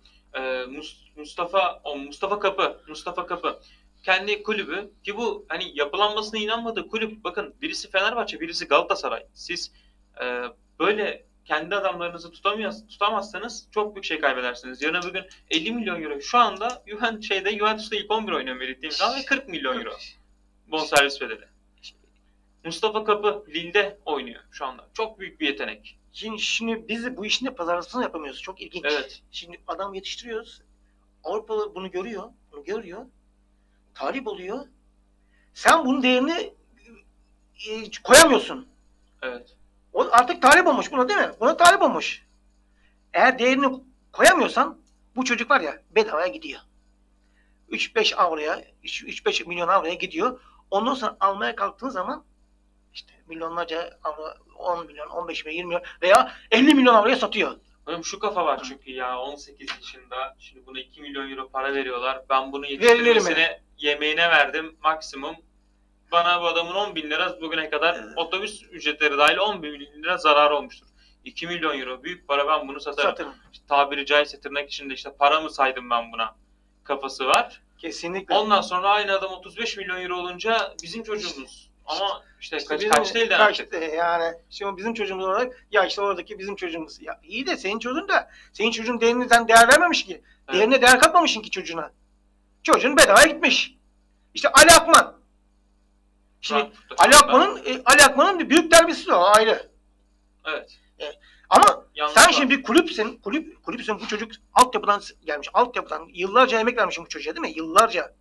Mustafa Kapı kendi kulübü ki bu hani yapılanmasına inanmadığı kulüp, bakın birisi Fenerbahçe, birisi Galatasaray. Siz böyle kendi adamlarınızı tutamazsanız çok büyük şey kaybedersiniz. Yarın öbür gün 50 milyon euro şu anda Juventus'ta ilk 11 oynuyor Merih Demiral ve 40 milyon euro bonservis bedeli. Mustafa Kapı Lille'de oynuyor şu anda. Çok büyük bir yetenek. Şimdi biz bu işin de pazarlamasını yapamıyoruz. Çok ilginç. Evet. Şimdi adam yetiştiriyoruz. Avrupalı bunu görüyor. Talip oluyor. Sen bunun değerini koyamıyorsun. Evet. O artık talip olmuş buna değil mi? Buna talip olmuş. Eğer değerini koyamıyorsan bu çocuk var ya bedavaya gidiyor. 3-5 avroya, 3-5 milyon avroya gidiyor. Ondan sonra almaya kalktığın zaman işte milyonlarca avro, 10 milyon, 15 milyon, 20 milyon veya 50 milyon avroya satıyor. Benim şu kafa var çünkü ya 18 yaşında şimdi buna 2 milyon euro para veriyorlar. Ben bunu yetiştirmesine yemeğine verdim maksimum. Bana bu adamın 10 bin lira bugüne kadar otobüs ücretleri dahil 10 bin lira zarar olmuştur. 2 milyon euro büyük para, ben bunu satarım. İşte tabiri caizse tırnak içinde işte para mı saydım ben buna kafası var. Kesinlikle. Ondan sonra aynı adam 35 milyon euro olunca bizim çocuğumuz. Ama işte kaç değil de artık. Yani şimdi bizim çocuğumuz olarak ya işte oradaki bizim çocuğumuz. Ya iyi de senin çocuğun değerini sen değer vermemiş ki. Evet. Değerine değer katmamışsın ki çocuğuna. Çocuğun bedavaya gitmiş. İşte Ali Akman. Şimdi Ali Akman'ın bir büyük derbisi o ayrı. Evet. Ama sen şimdi bir kulüpsün bu çocuk altyapıdan gelmiş. Altyapıdan yıllarca emek vermişsin bu çocuğa değil mi? Yıllarca.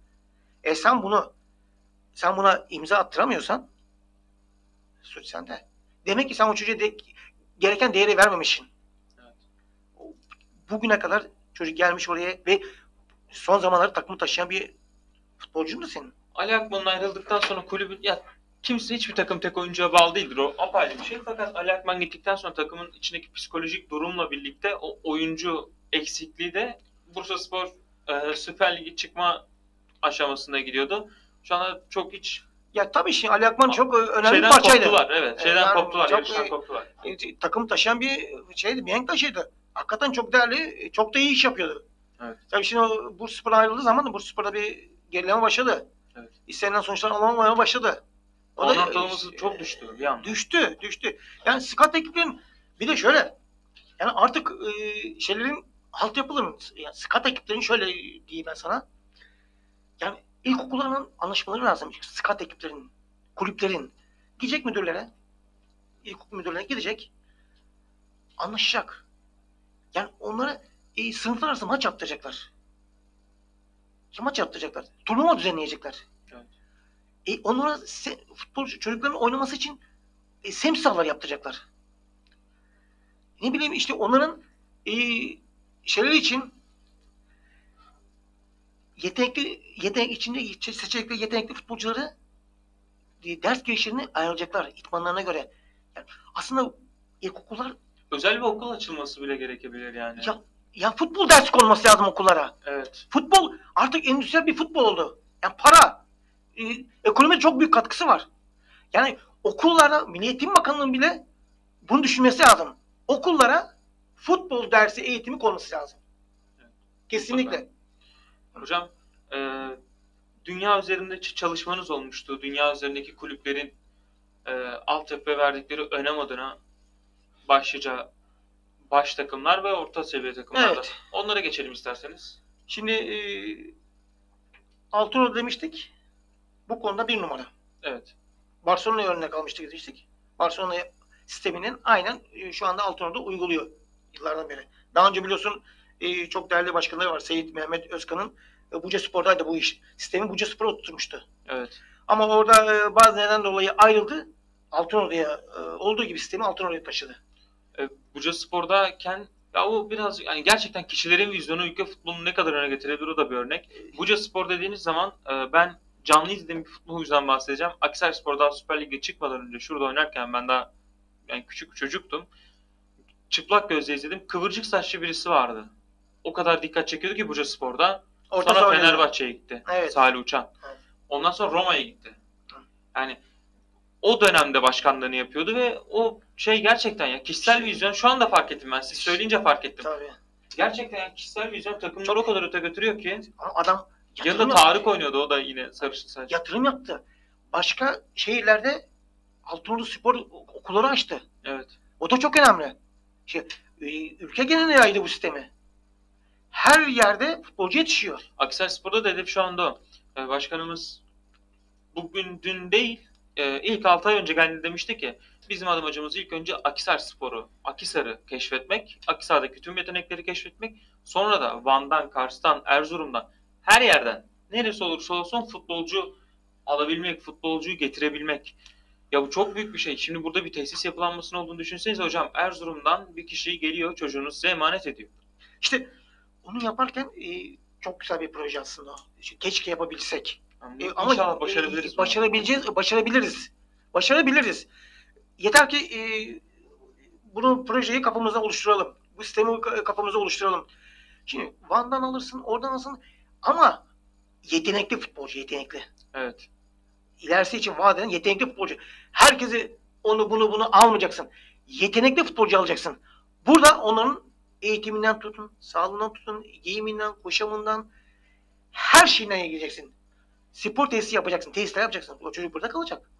Sen buna imza attıramıyorsan suç sende. Demek ki sen o çocuğa gereken değeri vermemişsin. Evet. Bugüne kadar çocuk gelmiş oraya ve son zamanlarda takımı taşıyan bir futbolcu mu senin? Ali Akman'ın ayrıldıktan sonra kulübün kimse hiçbir takım tek oyuncuya bağlı değildir. O apayrı bir şey. Fakat Ali Akman gittikten sonra takımın içindeki psikolojik durumla birlikte o oyuncu eksikliği de Bursaspor Süper Lig'e çıkma aşamasına gidiyordu. Şu anda çok hiç tabii şimdi Ali Akman çok önemli bir parçaydı. Koptular, evet. Yarıştan koptular. Takım taşıyan bir şeydi, mihenk taşıydı. Hakikaten çok değerli, çok da iyi iş yapıyordu. Evet. Tabii şimdi Bursaspor'a ayrıldığı zaman da Bursaspor'da bir gerileme başladı. Evet. İstenilen sonuçlar alamamaya başladı. O da ortalaması çok düştü bir anda. Düştü. Yani scout ekiplerin bir de şöyle yani artık altyapıların yani scout ekiplerin şöyle diyeyim ben sana. Yani ilkokullarının anlaşmaları lazım. Scout ekiplerin, kulüplerin gidecek müdürlere. ilkokul müdürlüğüne gidecek, anlaşacak. Yani onlara sınıflar arası maç yaptıracaklar. Maç yaptıracaklar. Turnuva düzenleyecekler. Evet. Onlara futbolcu çocukların oynaması için sem sahalar yaptıracaklar. Ne bileyim işte onların şeyler için yetenek içinde seçecekleri yetenekli futbolcuları ders girişlerini ayarlayacaklar itmanlarına göre. Yani aslında ilkokullar Özel bir okul açılması bile gerekebilir yani. ya futbol dersi konması lazım okullara. Evet. Futbol artık endüstriyel bir futbol oldu. Yani para, ekonomiye çok büyük katkısı var. Yani okullara, Milli Eğitim Bakanlığı'nın bile bunu düşünmesi lazım. Okullara futbol dersi eğitimi konması lazım. Evet. Kesinlikle. Hocam, dünya üzerinde çalışmanız olmuştu. Dünya üzerindeki kulüplerin altyapıya verdikleri önem adına başlıca baş takımlar ve orta seviye takımlar. Evet. Onlara geçelim isterseniz. Şimdi Altuğ demiştik. Bu konuda bir numara. Evet. Barcelona'ya örnek almıştık demiştik. Barcelona sisteminin aynen şu anda Altuğ'da uyguluyor yıllardan beri. Daha önce biliyorsun çok değerli başkanları var. Seyit Mehmet Özkan'ın Bucaspor'daydı bu iş. Sistemi Bucaspor'a oturtmuştu. Evet. Ama orada bazı neden dolayı ayrıldı. Altınordu'ya olduğu gibi sistemi Altınordu'ya taşıdı. Bucaspor'dayken ya o biraz yani gerçekten kişilerin vizyonu ülke futbolunu ne kadar öne getirebilir o da bir örnek. Bucaspor dediğiniz zaman ben canlı izlediğim bir futbol yüzden bahsedeceğim. Akhisarspor daha Süper Lig'e çıkmadan önce şurada oynarken ben daha yani küçük bir çocuktum. Çıplak gözle izledim. Kıvırcık saçlı birisi vardı. O kadar dikkat çekiyordu ki Bucaspor'da. Sonra Fenerbahçe'ye gitti. Evet. Salih Uçan. Evet. Ondan sonra Roma'ya gitti. Yani o dönemde başkanlığını yapıyordu ve o şey gerçekten ya kişisel vizyon şu anda fark ettim ben. Siz söyleyince fark ettim. Tabii. Gerçekten yani kişisel vizyon takımları o kadar öte götürüyor ki. Ama adam yanında Tarık oynuyordu o da yine sarışın saç. Yatırım yaptı. Başka şehirlerde Altınordu Spor okulları açtı. Evet. O da çok önemli. Ülke geneline yaydı bu sistemi. Her yerde futbolcu yetişiyor. Akhisarspor'da da hedef şu anda o. Başkanımız bugün dün değil ilk 6 ay önce geldi demişti ki bizim amacımız ilk önce Akhisar'ı keşfetmek, Akhisar'daki tüm yetenekleri keşfetmek, sonra da Van'dan, Kars'tan, Erzurum'dan her yerden neresi olursa olsun futbolcu alabilmek, futbolcuyu getirebilmek. Ya bu çok büyük bir şey. Şimdi burada bir tesis yapılanmasının olduğunu düşünsenize hocam. Erzurum'dan bir kişi geliyor, çocuğunu size emanet ediyor. İşte onu yaparken çok güzel bir proje aslında. Keşke yapabilsek. Ama İnşallah başarabiliriz. Başarabiliriz. Yeter ki bunu projeyi kafamızda oluşturalım. Bu sistemi kafamızda oluşturalım. Şimdi Van'dan alırsın, oradan alırsın ama yetenekli futbolcu, yetenekli. Evet. İlerisi için vaat eden yetenekli futbolcu. Herkesi bunu almayacaksın. Yetenekli futbolcu alacaksın. Burada onların eğitiminden tutun, sağlığından tutun, giyiminden, kuşamından her şeyinden ilgileneceksin. Spor tesisi yapacaksın, tesisler yapacaksın. O çocuk burada kalacak.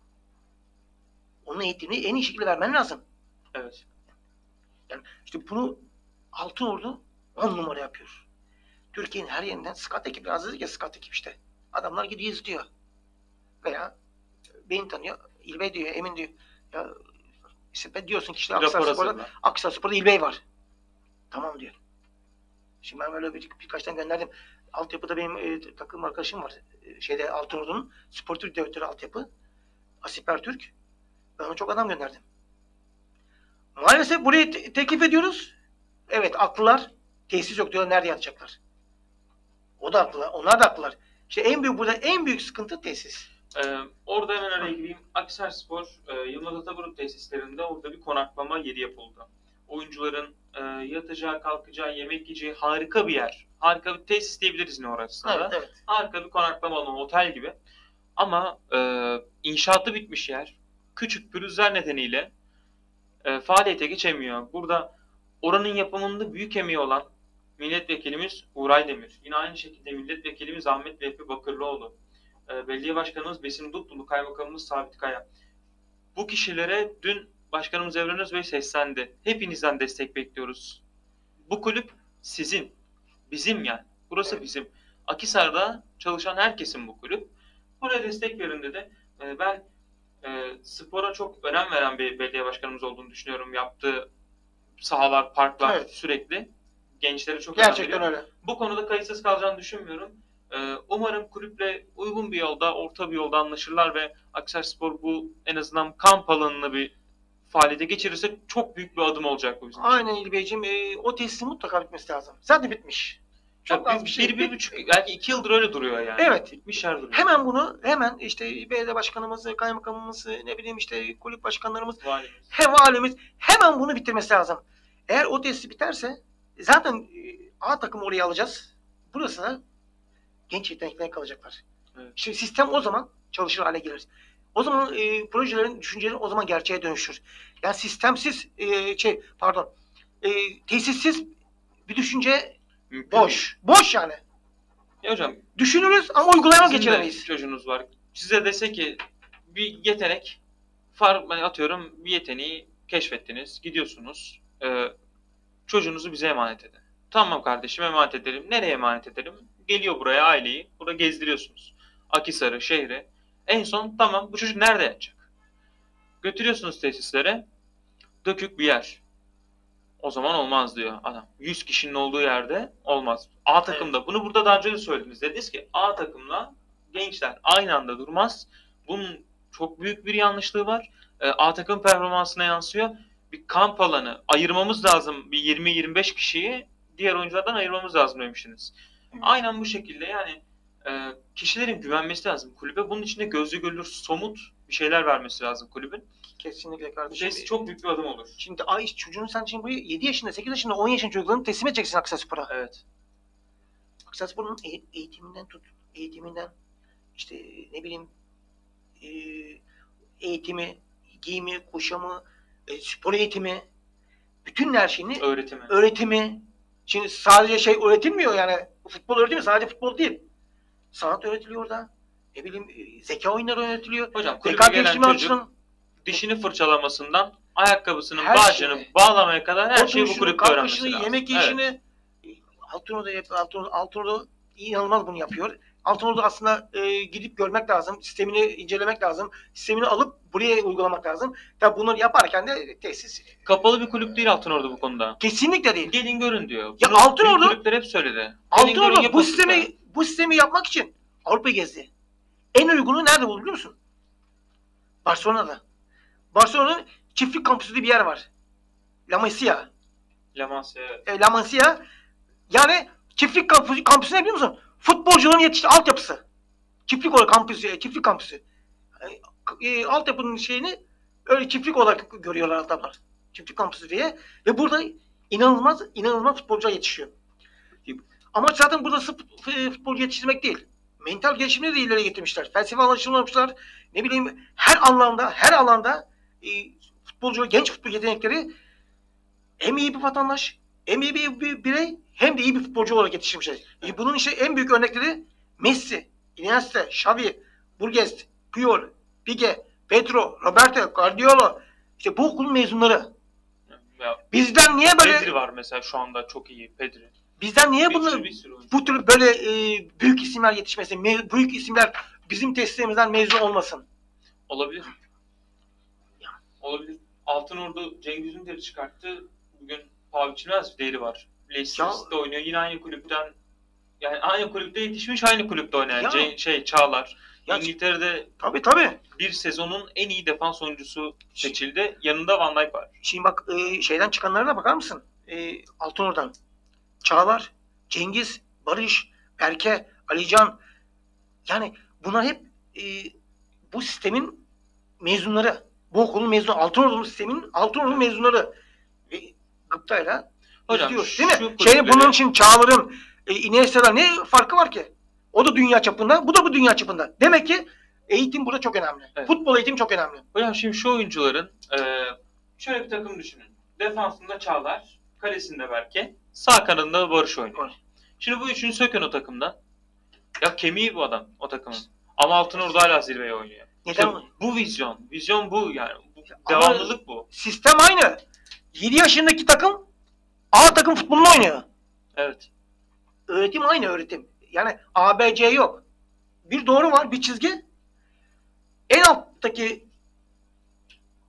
Onun eğitimini en iyi şekilde vermen lazım. Evet. Yani işte bunu Altınordu 10 numara yapıyor. Türkiye'nin her yerinden scout ekip, az dedik ya scout ekip işte. Adamlar gidiyor izliyor. Veya beni tanıyor, İlbey diyor, Emin diyor. Ya işte diyorsun ki işte Akhisarspor'da İlbey var. Tamam diyor. Şimdi ben böyle birkaç tane gönderdim. Altyapıda benim takım arkadaşım var. Altınordu'nun sportif direktörü altyapı. Asiper Türk. Ben ona çok adam gönderdim. Maalesef burayı teklif ediyoruz. Evet haklılar. Tesis yok diyorlar. Nerede yatacaklar? O da haklılar. Onlar da haklılar. İşte burada en büyük sıkıntı tesis. Orada hemen araya gireyim. Akhisarspor Yılmaz Ataburuk tesislerinde orada bir konaklama yeri yapıldı. Oyuncuların yatacağı, kalkacağı, yemek yiyeceği harika bir yer. Harika bir tesis diyebiliriz ne orası. Evet. Harika bir konaklama alanı, otel gibi. Ama inşaatı bitmiş yer. Küçük pürüzler nedeniyle faaliyete geçemiyor. Burada oranın yapımında büyük emeği olan milletvekilimiz Uğray Demir. Yine aynı şekilde milletvekilimiz Ahmet Vehbi Bakırlıoğlu. Belediye başkanımız Besim Dutlulu, kaymakamımız Sabit Kaya. Bu kişilere dün Başkanımız Evren Özbey seslendi. Hepinizden destek bekliyoruz. Bu kulüp sizin, bizim yani. Burası bizim. Akhisar'da çalışan herkesin bu kulüp. Buraya destek verin dedi. Ben Spora çok önem veren bir belediye başkanımız olduğunu düşünüyorum. Yaptığı sahalar, parklar Evet. sürekli gençlere çok önem Gerçekten veriyor. öyle. Bu konuda kayıtsız kalacağını düşünmüyorum. Umarım kulüple uygun bir yolda, orta bir yolda anlaşırlar ve Akhisarspor bu en azından kamp alanını bir faaliyete geçirirse çok büyük bir adım olacak bu bizim için. Aynen İlbi Beyciğim. O tesisin mutlaka bitmesi lazım. Zaten bitmiş. Çok Ya az bir şey. bir buçuk, belki 2 yıldır öyle duruyor yani. Evet. Bitmişler duruyor. Hemen bunu hemen işte belediye başkanımız, kaymakamımız, ne bileyim işte kulüp başkanlarımız, Valimiz. hem valimiz hemen bunu bitirmesi lazım. Eğer o tesis biterse zaten A takımı oraya alacağız. Burası da genç yetenekler kalacaklar. Evet. İşte sistem o zaman çalışır hale gelir. O zaman projelerin, düşüncelerin o zaman gerçeğe dönüşür. Yani sistemsiz tesissiz bir düşünce Mümkün değil. boş. Boş yani. Ya hocam, Düşünürüz ama uygulamaya sizin de geçiremeyiz. çocuğunuz var. Size dese ki bir yetenek, ben atıyorum bir yeteneği keşfettiniz, gidiyorsunuz. Çocuğunuzu bize emanet edin. Tamam kardeşim, emanet edelim. Nereye emanet edelim? Geliyor buraya aileyi. Burada gezdiriyorsunuz. Akhisar'ı, şehri. En son tamam, bu çocuk nerede yatacak? Götürüyorsunuz tesislere. Dökük bir yer. O zaman olmaz diyor adam. 100 kişinin olduğu yerde olmaz. A takımda, bunu burada daha önce de söylediniz. Dediniz ki A takımla gençler aynı anda durmaz. Bunun çok büyük bir yanlışlığı var. A takım performansına yansıyor. Bir kamp alanı ayırmamız lazım. Bir 20-25 kişiyi diğer oyunculardan ayırmamız lazım demiştiniz. Aynen bu şekilde yani kişilerin güvenmesi lazım kulübe. Bunun için de gözle görülür somut bir şeyler vermesi lazım kulübün. Kesinlikle Bu kardeşim. çok büyük bir adım olur. Şimdi çocuğun sen şimdi buraya 7 yaşında, 8 yaşında, 10 yaşında çocuklarını teslim edeceksin Akhisarspor'a. Evet. Akhisarspor'un eğitiminden işte ne bileyim e, eğitimi, giyimi, kuşamı, spor eğitimi, bütün her şeyini, Öğretimi. öğretimi. Şimdi sadece şey öğretilmiyor yani futbol öğretiliyor, sadece futbol değil. Sanat öğretiliyor orada. Ne bileyim zeka oyunları öğretiliyor. Hocam kulübe Zeka gelen gelişimi çocuk açısından dişini fırçalamasından ayakkabısının her bağcını şeyi, bağlamaya kadar her şeyi bu oturuşunu, kulüpte öğrenmesi kalkışını, lazım. yemek Evet. yiyişini Altınordu yapıyor. Altınordu inanılmaz bunu yapıyor. Altınordu aslında gidip görmek lazım. Sistemini incelemek lazım. Sistemini alıp buraya uygulamak lazım. Tabi bunları yaparken de tesis Kapalı bir kulüp değil Altınordu bu konuda. kesinlikle değil. Gelin görün diyor. Ya Bunu Altınordu- büyük kulüpler hep söyledi. Gelin görün, Altınordu yapın bu sistemi yapmak için Avrupa'yı gezdi. En uygunu nerede buldu biliyor musun? Barcelona'da. Barcelona'nın çiftlik kampüsü diye bir yer var. La Masia. La Masia. La Masia. Yani çiftlik kampüsü ne biliyor musun? Futbolcuların altyapısı. Çiftlik olarak çiftlik kampüsü. Altyapının şeyini öyle çiftlik olarak görüyorlar adamlar. Çiftlik kampüsü diye. Ve burada inanılmaz futbolcular yetişiyor. Amaç zaten burada futbolcu yetiştirmek değil. Mental gelişimini de ileri getirmişler. Felsefe anlaşılmamışlar. Ne bileyim her alanda genç futbol yetenekleri hem iyi bir vatandaş, hem iyi bir birey, hem de iyi bir futbolcu olarak yetiştirmişler. Bunun işte en büyük örnekleri Messi, Iniesta, Xavi, Burgess, Puyol, Pique, Pedro, Roberto, Guardiola. İşte bu okulun mezunları. Ya, Bizden niye böyle Pedri var mesela şu anda çok iyi Pedri. bizden niye Bir sürü oyuncu. bu tür böyle büyük isimler yetişmesin, büyük isimler bizim tesislerimizden mezun olmasın? Olabilir. Olabilir. Altınordu Cengiz Ünder'i çıkarttı. Bugün paha biçilmez bir değeri var. Leicester City'de oynuyor. Yine aynı kulüpten, yani aynı kulüpte yetişmiş, aynı kulüpte oynayan Çağlar. Ya, İngiltere'de tabii. bir sezonun en iyi defans oyuncusu seçildi. Yanında Van Dijk var. Şimdi bak şeyden çıkanlara da bakar mısın? Altınordu'dan. Çağlar, Cengiz, Barış, Berke, Alican. Yani bunlar hep bu sistemin mezunları. Bu okulun mezunu. Altınordu'nun mezunları. Ve gıptayla Hocam, izliyoruz, değil mi? kulüpleri... Bunun için Çağlar'ın, Iniesta'dan ne farkı var ki? O da dünya çapında, bu da bu dünya çapında. Demek ki eğitim burada çok önemli. Evet. Futbol eğitimi çok önemli. Hocam şimdi şu oyuncuların şöyle bir takım düşünün. Defansında Çağlar, kalesinde Berke, sağ kanadında Barış oynuyor. Şimdi bu üçünü sökün o takımdan. Ya kemiği bu adam o takımın. Ama Altınordu hala zirveye oynuyor. Neden? İşte bu vizyon bu yani. Devamlılık bu. Sistem aynı. 7 yaşındaki takım A takım futbolunu oynuyor. Evet. Öğretim aynı öğretim. Yani A, B, C yok. Bir doğru var, bir çizgi. En alttaki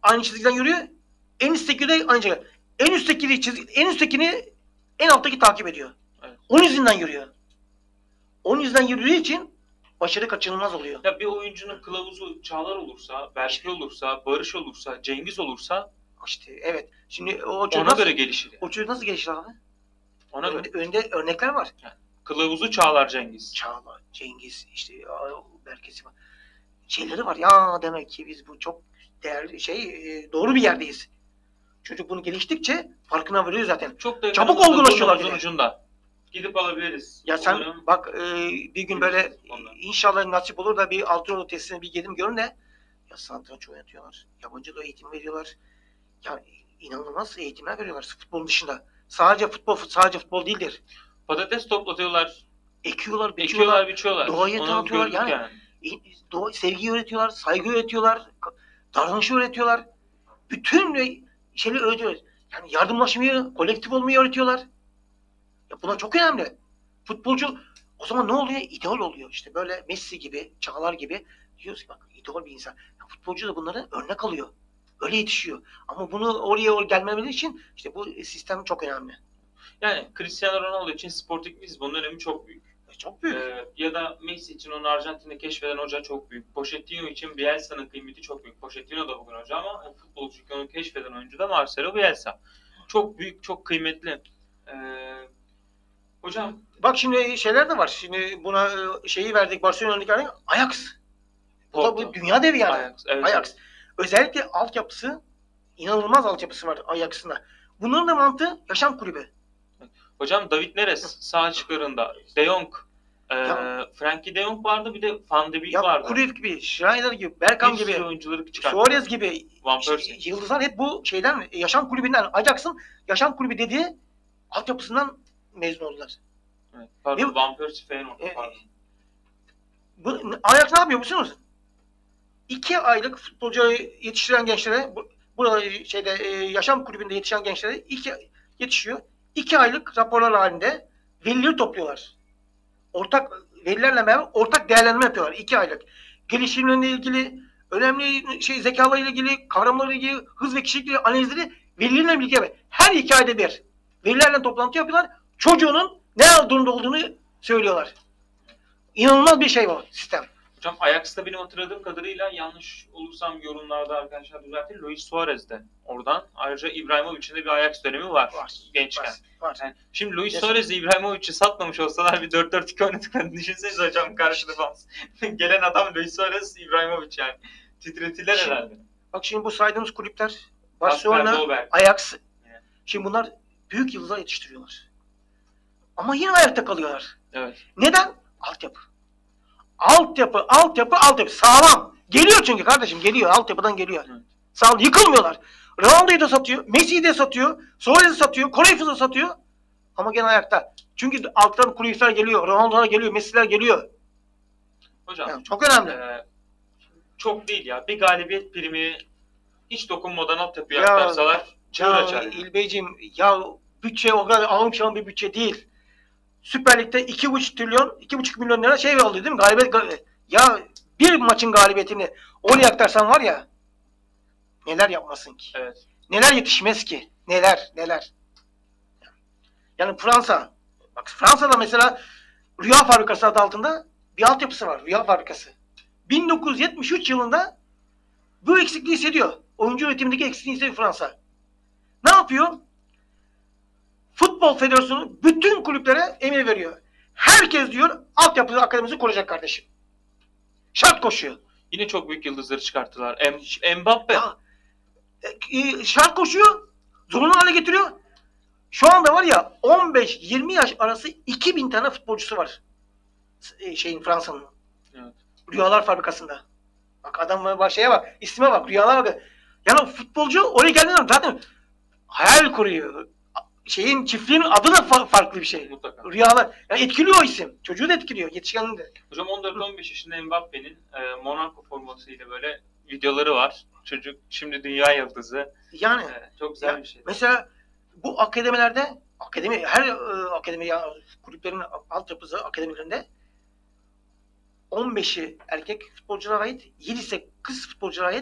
aynı çizgiden yürüyor. En üstteki de aynı çizgiden. En üsttekini en alttaki takip ediyor. Evet. Onun yüzünden yürüyor. Onun yüzünden yürüdüğü için başarı kaçınılmaz oluyor. Ya bir oyuncunun kılavuzu Çağlar olursa, Berke olursa, Barış olursa, Cengiz olursa İşte evet. Şimdi o çocuk ona nasıl, göre gelişir. o çocuk nasıl gelişti abi? Ona göre. Önde örnekler var. Yani kılavuzu Çağlar Cengiz. Çağla, Cengiz, işte Berkesi var. Şeyleri var. Ya demek ki biz bu çok değerli doğru bir yerdeyiz. Çocuk bunu geliştikçe farkına varıyor zaten. Çok da Çabuk olgunlaşıyorlar burnumuzun bir de. ucunda. Gidip alabiliriz. Ya sen Umarım bak bir gün böyle ondan. inşallah nasip olur da bir Altınordu testine bir gelin görün de ya satranç oynatıyorlar. Yabancı da eğitim veriyorlar. Ya inanılmaz eğitimler veriyorlar futbolun dışında. Sadece futbol değildir. Patates toplatıyorlar. Ekiyorlar, Ekiyorlar, biçiyorlar. doğayı Onu tanıtıyorlar. gördük yani. Sevgi öğretiyorlar, saygı öğretiyorlar, davranışı öğretiyorlar. Bütün şeyleri öğretiyorlar. Yani yardımlaşmayı, kolektif olmayı öğretiyorlar. Ya buna çok önemli. Futbolcu o zaman ne oluyor? İdeal oluyor. İşte böyle Messi gibi, Çağlar gibi diyoruz ki bak ideal bir insan. Ya futbolcu da bunları örnek alıyor. Öyle yetişiyor. Ama bunu oraya gelmemeleri için işte bu sistem çok önemli. Yani Cristiano Ronaldo için sportif bunun önemi çok büyük. Çok büyük. Ya da Messi için onu Arjantin'de keşfeden hoca çok büyük. Pochettino için Bielsa'nın kıymeti çok büyük. Pochettino da bugün hoca ama o futbolcu onu keşfeden oyuncu da Marcelo Bielsa. Çok büyük, çok kıymetli. Hocam Bak şimdi şeyler de var. Şimdi buna şeyi verdik, Barcelona örnek verdik. Ajax. Bu da bu dünya devi yani. Ajax. Evet, Ajax. evet. Özellikle altyapısı, inanılmaz altyapısı var Ajax'ında. Bunların da mantığı yaşam kulübü. Hocam David Neres sağ açıklarında. De Jong. Ya. Frankie De Jong vardı, bir de Van de Beek Ya vardı. Cruyff gibi, Schneider gibi, Bergkamp Bir sürü gibi, oyuncuları çıkarttı. Suarez gibi Van Persie. yıldızlar hep bu şeyden, yaşam kulübünden, Ajax'ın yaşam kulübü dediği altyapısından mezun oldular. Evet, pardon, Ne- Van Persie Feyenoord. E, Pardon. Ajax ne yapıyor biliyor musunuz? 2 aylık futbolcu yetiştiren gençlere, burada yaşam kulübünde yetişen gençlere yetişiyor. 2 aylık raporlar halinde velileri topluyorlar. Ortak velilerle beraber ortak değerlendirme yapıyorlar 2 aylık. Gelişimlerine ilgili, önemli zekalarıyla ilgili, kavramlarıyla ilgili, hız ve kişilikle analizleri velilerle birlikte yapıyor. Her 2 ayda bir velilerle toplantı yapıyorlar. Çocuğunun ne durumda olduğunu söylüyorlar. İnanılmaz bir şey bu sistem. Hocam Ajax'ta benim hatırladığım kadarıyla, yanlış olursam yorumlarda arkadaşlar düzeltir, Luis Suarez de oradan. Ayrıca İbrahimovic'in de bir Ajax dönemi var gençken. Var. Yani şimdi Luis Suarez'i İbrahimovic'i satmamış olsalar bir 4-4-2 oynadıklarını düşünsenize hocam, karşı defans. Gelen adam Luis Suarez, İbrahimovic yani. Titretirler herhalde. Bak şimdi bu saydığımız kulüpler Barcelona, Dolberg. Ajax. Evet. Şimdi bunlar büyük yıldızlar yetiştiriyorlar. Ama yine ayakta kalıyorlar. Evet. Neden? Altyapı. Altyapı. Sağlam. Geliyor çünkü kardeşim, geliyor. Altyapıdan geliyor. Evet. Sağlam. Yıkılmıyorlar. Ronaldo'yu da satıyor. Messi'yi de satıyor. Suarez'i satıyor. Cruyff'u da satıyor. Ama gene ayakta. Çünkü alttan Cruyff'ler geliyor. Ronaldo'lar geliyor. Messi'ler geliyor. Hocam. Yani çok önemli. Çok değil ya. Bir galibiyet primi hiç dokunmadan altyapıya Ya, aktarsalar çığır açar. İlbeyciğim, ya bütçe o kadar almışan bir bütçe değil. Süper Lig'de 2,5 trilyon, 2,5 milyon lira şey alıyor değil mi? Galibiyet. Ya bir maçın galibiyetini oraya aktarsan var ya, neler yapmasın ki? Evet. Neler yetişmez ki? Neler. Yani Fransa. Bak Fransa'da mesela Rüya Fabrikası adı altında bir altyapısı var. Rüya Fabrikası. 1973 yılında bu eksikliği hissediyor. Oyuncu üretimindeki eksikliği hissediyor Fransa. Ne yapıyor? Futbol Federasyonu bütün kulüplere emir veriyor. Herkes diyor altyapı akademisi kuracak kardeşim. Şart koşuyor. Yine çok büyük yıldızları çıkarttılar. Mbappe. Ya, şart koşuyor. Zorunlu hale getiriyor. Şu anda var ya 15-20 yaş arası 2000 tane futbolcusu var. Fransa'nın. Evet. Rüyalar Fabrikası'nda. Bak adam şeye bak. İsme bak. Rüyalar bak. Yani futbolcu oraya geldiğinde zaten hayal kuruyor. Çiftliğin adı da farklı bir şey. Mutlaka. Rüyalar. Yani etkiliyor o isim. Çocuğu da etkiliyor. Yetişkenliğini de. Hocam 14-15 yaşında Mbappe'nin Monaco formasıyla böyle videoları var. Çocuk şimdi dünya yıldızı. Yani çok güzel bir şey. mesela bu akademilerde her akademi kulüplerin altyapısı akademilerinde 15'i erkek futbolculara ait, 7'si kız futbolculara ait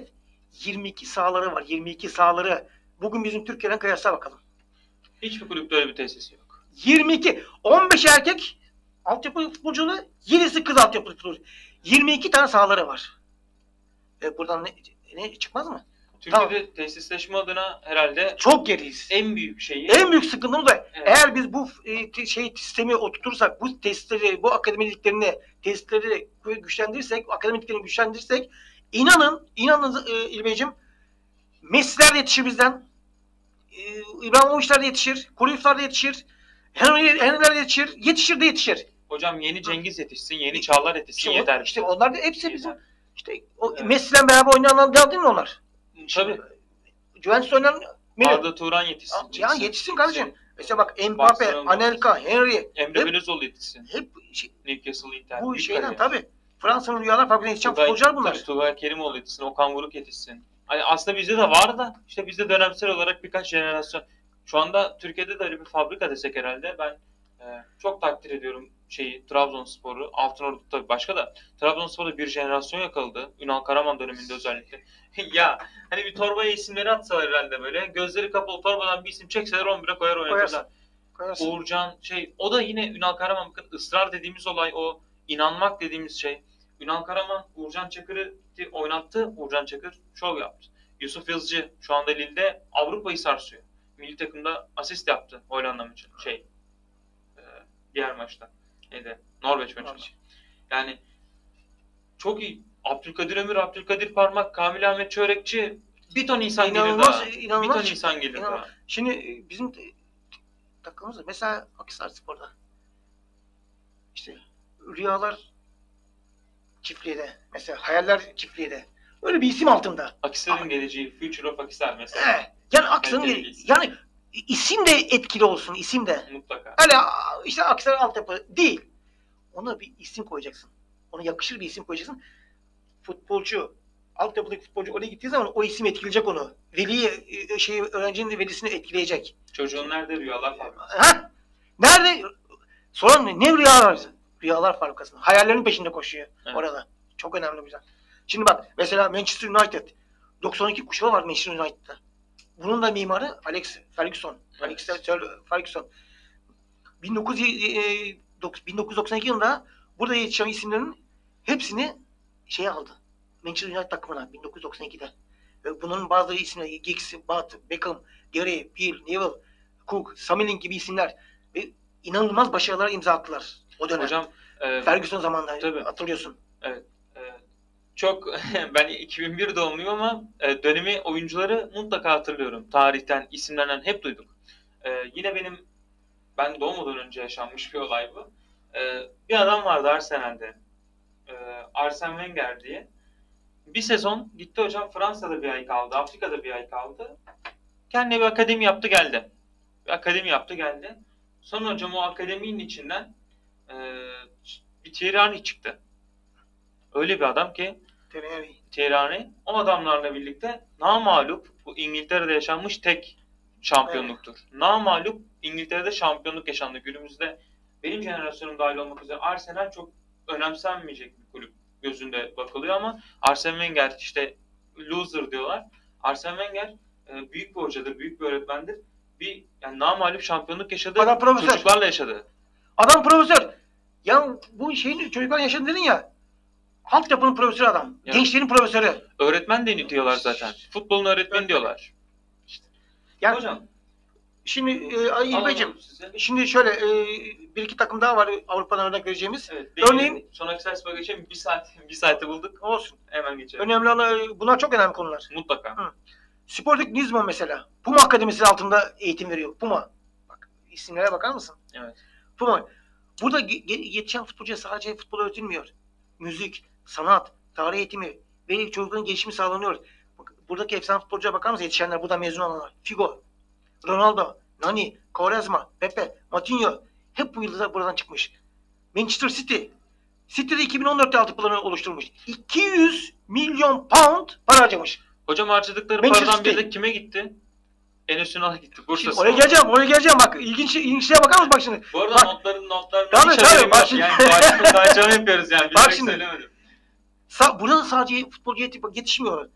22 sahaları var. 22 sahaları. Bugün bizim Türkiye'den kıyasla bakalım. Hiçbir kulüpte öyle bir tesisi yok. 22. 15 erkek altyapı futbolcuları, 7'si kız altyapı futbolcuları. 22 tane sahaları var. Buradan ne çıkmaz mı? Türkiye'de tesisleşme adına herhalde çok geriyiz. En büyük şeyi. En büyük sıkıntımız da evet. Eğer biz bu sistemi oturtursak, bu testleri, bu akademiliklerini, testleri güçlendirirsek, akademiliklerini güçlendirirsek, inanın İlbeyciğim, Messi'ler de yetişir bizden, İbrahimovic'ler de yetişir, Cruyff'lar da yetişir, Henry'ler de yetişir. Hocam yeni Cengiz yetişsin, yeni Çağlar yetişsin yeter. İşte onlar da hepsi bizim. İşte o evet. Messi'den beraber oynayanlar değil mi onlar? Tabii. Juventus oynayan Arda Turan yetişsin. Ya yetişsin kardeşim. Mesela bak Mbappe, Anelka, Henry. Emre Belözoğlu yetişsin. Hep Newcastle Inter. Bu şeyden tabii. Fransa'nın rüyalar fabrikasına yetişen futbolcular bunlar. Tugay Kerimoğlu yetişsin, Okan Buruk yetişsin. Hani aslında bizde de var da işte bizde dönemsel olarak birkaç jenerasyon. Şu anda Türkiye'de de öyle bir fabrika desek herhalde. Ben çok takdir ediyorum Trabzonspor'u. Altınordu tabii başka da. Trabzonspor'da bir jenerasyon yakaladı. Ünal Karaman döneminde özellikle. Ya hani bir torbaya isimleri atsalar herhalde böyle. Gözleri kapalı torbadan bir isim çekseler 11'e koyar oynatırlar. Uğurcan o da yine Ünal Karaman, bakın ısrar dediğimiz olay, o inanmak dediğimiz şey. Ünal Karaman Uğurcan Çakır'ı oynattı. Uğurcan Çakır şov yaptı. Yusuf Yazıcı şu anda Lille'de Avrupa'yı sarsıyor. Milli takımda asist yaptı Hollanda maçı. Diğer maçta. Norveç maçında. Yani çok iyi. Abdülkadir Ömür, Abdülkadir Parmak, Kamil Ahmet Çörekçi, bir ton insan gelir daha. Bir ton insan gelir daha. Şimdi bizim takımımız mesela Akhisarspor'da işte rüyalar çiftliği mesela hayaller çiftliği öyle bir isim altında. Akhisar'ın geleceği, Future of Akhisar mesela. Yani Akhisar'ın yani isim de etkili olsun, isim de. Mutlaka. Öyle işte Akhisar altyapı değil. Ona bir isim koyacaksın. Ona yakışır bir isim koyacaksın. Futbolcu, altyapıdaki futbolcu oraya gittiği zaman o isim etkileyecek onu. Öğrencinin de velisini etkileyecek. Çocuğun nerede rüyalar fabrikası? Ha? Nerede? Sonra ne rüyalar? Rüyalar fabrikası. Hayallerin peşinde koşuyor orada. Çok önemli güzel. Şimdi bak mesela Manchester United. 92 kuşağı var Manchester United'da. Bunun da mimarı Alex Ferguson. Evet. Ferguson. 1992 yılında burada yetişen isimlerin hepsini aldı. Manchester United takımına 1992'de. Bunun bazıları isimleri Giggs, Butt, Beckham, Gary, Bill, Neville, Cook, Samiling gibi isimler ve inanılmaz başarılar imza attılar o dönem. Hocam Ferguson zamanında tabii. Hatırlıyorsun. Evet. Çok ben 2001 doğumluyum ama dönemi oyuncuları mutlaka hatırlıyorum. Tarihten isimlerden hep duyduk. Yine ben doğmadan önce yaşanmış bir olay bu. Bir adam vardı Arsenal'de. Arsene Wenger diye. Bir sezon gitti hocam, Fransa'da bir ay kaldı, Afrika'da bir ay kaldı. Kendine bir akademi yaptı geldi. Sonra hocam o akademinin içinden bir Thierry Henry çıktı. Öyle bir adam ki Thierry Henry o adamlarla birlikte namağlup, bu İngiltere'de yaşanmış tek şampiyonluktur. Evet. Namağlup İngiltere'de şampiyonluk yaşandı. Günümüzde benim jenerasyonum dahil olmak üzere Arsenal çok önemsenmeyecek bir kulüp gözünde bakılıyor ama Arsene Wenger işte loser diyorlar. Arsene Wenger büyük bir hocadır, büyük bir öğretmendir. Yani namağlup şampiyonluk yaşadı. Adam profesör. Çocuklarla yaşadı. Adam profesör. Ya bu şeyin çocuklar yaşadı dedin ya. Altyapının profesörü adam. Yani, gençlerin profesörü. Öğretmen de diyorlar zaten. Futbolun öğretmeni diyorlar. İşte. Yani, hocam. Şimdi İlbeyciğim. Şimdi şöyle bir iki takım daha var Avrupa'dan örnek vereceğimiz. Evet, örneğin sonraki sayfaya geçelim. Bir saate bulduk. Olsun. Hemen geçelim. Önemli olan bunlar çok önemli konular. Mutlaka. Sporting Lisbon mesela. Puma Akademisi altında eğitim veriyor. Puma. Bak isimlere bakar mısın? Evet. Puma. Burada yetişen futbolcuya sadece futbol öğretilmiyor. Müzik, sanat, tarih eğitimi ve çocukların gelişimi sağlanıyor. Buradaki efsane futbolcuya bakar mısın? Yetişenler, buradan mezun olanlar. Figo, Ronaldo, Nani, Quaresma, Pepe, Matinho. Hep bu yıldızlar buradan çıkmış. Manchester City. City'de 2014'te altyapılarını oluşturmuş. 200 milyon pound para harcamış. Hocam harcadıkları paradan biri de kime gitti? Enes Ünal'a gitti. Bursa oraya geleceğim. Bak ilginç şeye bakar mısın bak şimdi. Bu arada bak, notlarını tabii, bak şimdi. Yani başlıklı yapıyoruz yani. Bak şimdi. Burada da sadece futbolcu yetişmiyor.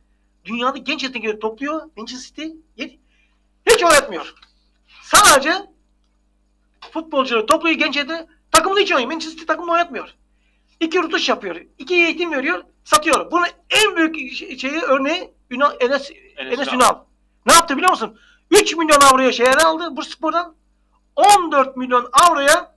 dünyada genç yetenekleri topluyor. Manchester City hiç oynatmıyor. Sadece futbolcuları topluyor genç yetenekleri. Takımını hiç oynatmıyor. Manchester City takımını oynatmıyor. 2 rutuş yapıyor. 2 eğitim veriyor. Satıyor. Bunun en büyük örneği Enes Ünal. Ne yaptı biliyor musun? 3 milyon avroya şeyler aldı Bursaspor'dan. 14 milyon avroya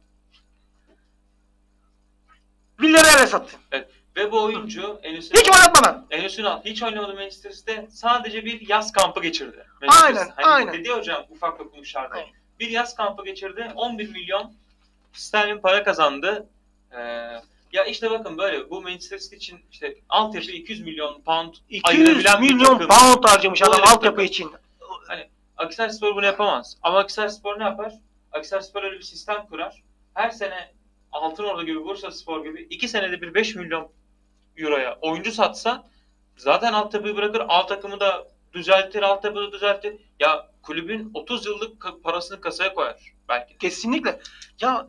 Villarreal'e sattı. Evet. Ve bu oyuncu hiç oynatmadan. Enes Ünal hiç oynamadı Manchester City'de. Sadece bir yaz kampı geçirdi. Aynen. Hani aynen. dedi hocam ufak dokunuşlarda. Aynen. Bir yaz kampı geçirdi. 11 milyon sterlin para kazandı. Ya işte bakın böyle bu Manchester City için işte altyapı 200 milyon pound 200 milyon pound harcamış adam altyapı için. Hani Akhisarspor bunu yapamaz. Ama Akhisarspor ne yapar? Akhisarspor öyle bir sistem kurar. Her sene Altınordu gibi, Bursaspor gibi 2 senede bir 5 milyon euroya oyuncu satsa zaten altyapıyı bırakır, alt takımı da düzeltir, altyapıyı da düzeltir. Ya kulübün 30 yıllık parasını kasaya koyar belki. Kesinlikle. Ya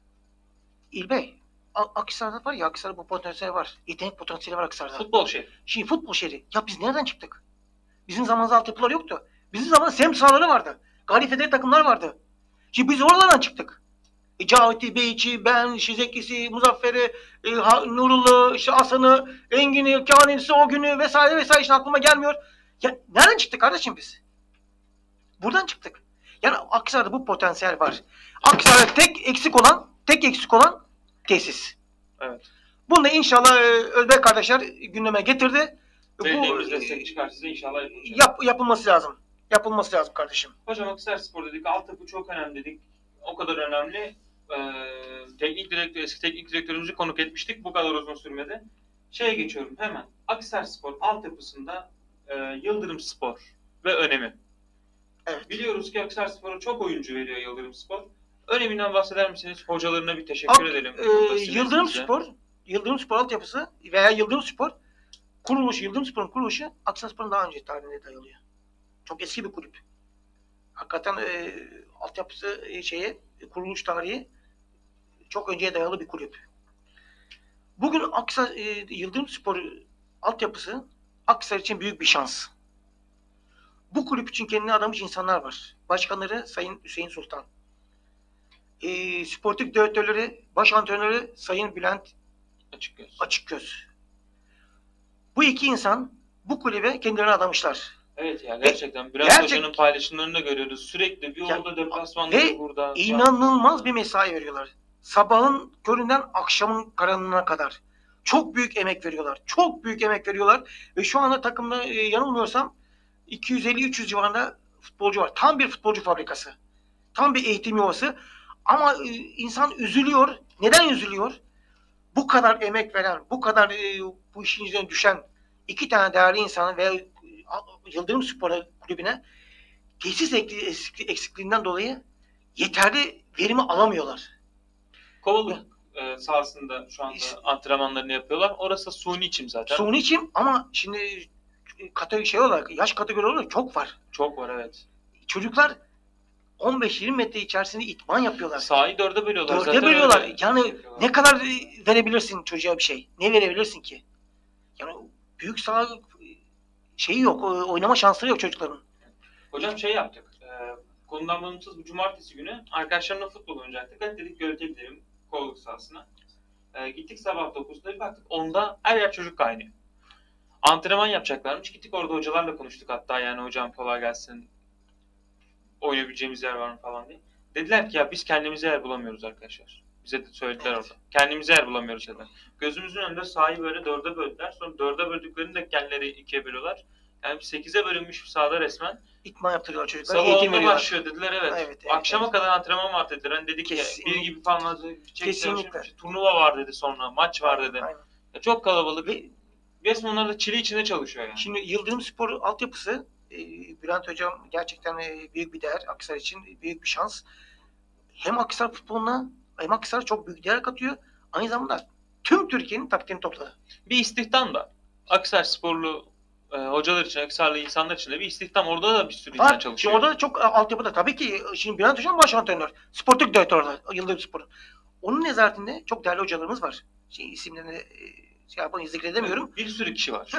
İlbey, Akhisar'da var ya, Akhisar'da bu potansiyel var. Yetenek potansiyeli var Akhisar'da. Futbol şehri. Şimdi futbol şehri. Ya biz nereden çıktık? Bizim zamanımızda altyapılar yoktu. Bizim zamanımızda semt sahaları vardı. Galip eder takımlar vardı. Şimdi biz oralardan çıktık. Cavit'i, Beyç'i, ben, Şizekisi, Muzaffer'i, Nurul'u, işte Hasan'ı, Engin'i, Kâni'si, o günü vesaire vesaire işte aklıma gelmiyor. Ya nereden çıktık kardeşim biz? Buradan çıktık. Yani Akhisar'da bu potansiyel var. Akhisar'da tek eksik olan tesis. Evet. Bunu da inşallah Özbek kardeşler gündeme getirdi. Belediye'miz destek çıkarsa inşallah yapılacak. Yapılması lazım. Yapılması lazım kardeşim. Hocam Akhisarspor dedik, altyapı çok önemli dedik. O kadar önemli. Eski teknik direktörümüzü konuk etmiştik. Bu kadar uzun sürmedi. Şeye geçiyorum hemen. Akhisarspor altyapısında Yıldırımspor ve önemi. Evet. Biliyoruz ki Akhisarspor'a çok oyuncu veriyor Yıldırımspor. Öneminden bahseder misiniz? Hocalarına bir teşekkür edelim. Yıldırımspor altyapısı veya Yıldırımspor Yıldırımspor'un kuruluşu Akhisarspor'un daha önce tarihine dayanıyor. Çok eski bir kulüp. Hakikaten altyapısı kuruluş tarihi çok önceye dayalı bir kulüp. Bugün Yıldırımspor altyapısı Akhisar için büyük bir şans. Bu kulüp için kendini adamış insanlar var. Başkanları Sayın Hüseyin Sultan. Sportif direktörleri, baş antrenörü Sayın Bülent Açıkgöz. Bu iki insan bu kulübe kendilerini adamışlar. Evet ya gerçekten. Bülent Hoca'nın paylaşımlarını da görüyoruz. Sürekli bir orada deplasmanda burada. İnanılmaz bir mesai veriyorlar. Sabahın köründen akşamın karanlığına kadar. Çok büyük emek veriyorlar. Çok büyük emek veriyorlar. Ve şu anda takımda yanılmıyorsam 250-300 civarında futbolcu var. Tam bir futbolcu fabrikası. Tam bir eğitim yuvası. Ama insan üzülüyor. Neden üzülüyor? Bu kadar emek veren, bu kadar bu işin içine düşen iki tane değerli insanın ve Yıldırımspor kulübüne tesis eksikliğinden dolayı yeterli verimi alamıyorlar. Kovalık sahasında şu anda antrenmanlarını yapıyorlar. Orası suni çim zaten. Suni çim ama şimdi yaş kategori olarak çok var. Çok var evet. Çocuklar 15-20 metre içerisinde itman yapıyorlar. Sahayı dörde bölüyorlar. Dörde bölüyorlar. Yani ne kadar verebilirsin çocuğa bir şey? Ne verebilirsin ki? Yani büyük saha yok. Oynama şansları yok çocukların. Hocam yaptık. Konudan bağımsız bu cumartesi günü arkadaşlarımla futbol oynayacaktık. Hadi dedik Gölete gidelim kolluk sahasına. Gittik sabah 9'da bir baktık. 10'da her yer çocuk kaynıyor. Antrenman yapacaklarmış. Gittik orada hocalarla konuştuk hatta yani hocam kolay gelsin. Oynayabileceğimiz yer var mı falan diye. Dediler ki ya biz kendimize yer bulamıyoruz arkadaşlar. Bize de söylediler orada. Kendimize yer bulamıyoruz dediler. Gözümüzün önünde sahayı böyle dörde böldüler. Sonra dörde böldüklerinde de kendileri ikiye bölüyorlar. Yani 8'e bölünmüş bir sahada resmen. İtman yaptırıyorlar çocuklar. Sabah 10'da başlıyor dediler evet. Akşama kadar antrenman var dediler. Hani dedik ya bir gibi falan kesinlikle. Turnuva var dedi sonra. Maç var dedi. Ya çok kalabalık. Resmen onlar da çile içinde çalışıyor yani. Şimdi Yıldırımspor altyapısı Bülent Hocam gerçekten büyük bir değer. Akhisar için büyük bir şans. Hem Akhisar futboluna hem Akhisar çok büyük değer katıyor. Aynı zamanda tüm Türkiye'nin takdirini topladı. Bir istihdam da. Akhisarsporlu hocalar için, Akhisarlı insanlar için de bir istihdam. Orada da bir sürü insan çalışıyor. Orada da çok altyapıda. Tabii ki şimdi Bülent Hocam baş antrenör. Sportif direktör orada Yıldırımspor'un. Onun nezaretinde çok değerli hocalarımız var. İsimlerini zikredemiyorum. Bir sürü kişi var.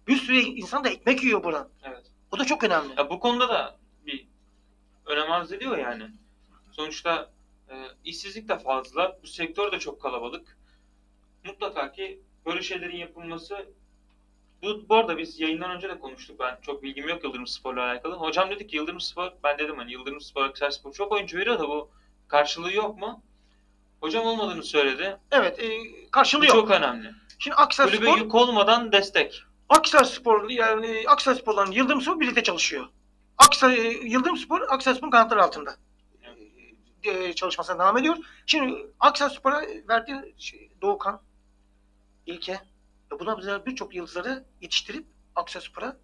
Bir sürü insan da ekmek yiyor buradan. Evet. O da çok önemli. Ya bu konuda da bir önem arz ediyor yani. Sonuçta işsizlik de fazla, bu sektör de çok kalabalık. Mutlaka ki böyle şeylerin yapılması. Bu arada biz yayından önce de konuştuk. Ben çok bilgim yok Yıldırım Spor'la alakalı. Hocam dedi ki Yıldırım Spor, ben dedim hani Yıldırım Spor, Akhisarspor çok oyuncu veriyor da bu karşılığı yok mu? Hocam olmadığını söyledi. Evet, karşılığı Bu yok. çok önemli. Şimdi Kulübe yük olmadan destek. Akhisarspor yani Akhisarspor'la Yıldırım Spor birlikte çalışıyor. Yıldırım Spor Akhisarspor'un kanatları altında çalışmasına devam ediyor. Şimdi Akhisarspor'a verdiği Doğukan, İlke, buna bize birçok yıldızları yetiştirip Akhisarspor'a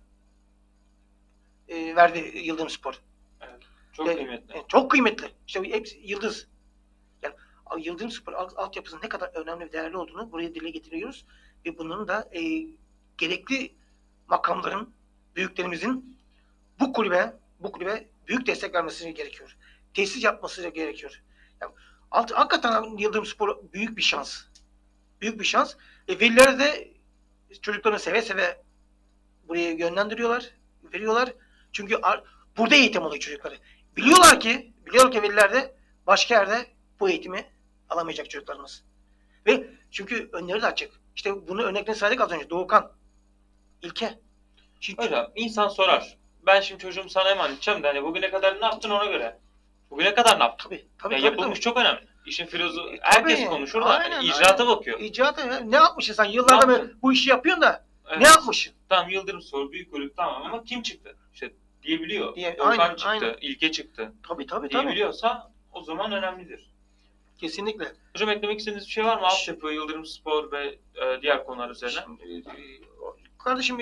verdi Yıldırım Spor. Evet, çok kıymetli. Çok kıymetli. İşte hepsi yıldız. Yani Yıldırım Spor altyapısının ne kadar önemli ve değerli olduğunu buraya dile getiriyoruz. Ve bunun da gerekli makamların, büyüklerimizin bu kulübe büyük destek vermesi gerekiyor. Tesis yapması gerekiyor. Yani hakikaten Yıldırım Spor büyük bir şans. Büyük bir şans. Veliler de çocuklarını seve seve buraya yönlendiriyorlar, veriyorlar. Çünkü burada eğitim alıyor çocukları. Biliyorlar ki veliler de başka yerde bu eğitimi alamayacak çocuklarımız. Ve çünkü önleri de açık. İşte bunu örneklerini saydık az önce. Doğukan, İlke. Şimdi, hocam insan sorar. Ben şimdi çocuğumu sana emanet edeceğim de hani bugüne kadar ne yaptın ona göre. Bugüne kadar ne yaptın? Tabii, yapılmış çok önemli. İşin filozu herkes konuşur da hani icraata bakıyor. İcraata ne yapmışsın sen? Yıllardır bu işi yapıyorsun da ne yapmışsın? Tamam Yıldırım Spor büyük kulüp tamam ama kim çıktı? İşte diyebiliyor. Doğukan çıktı, İlke çıktı. Tabii. Diyebiliyorsa o zaman önemlidir. Kesinlikle. Hocam eklemek istediğiniz bir şey var mı? Altyapı, Yıldırım Spor ve diğer konular üzerine. Kardeşim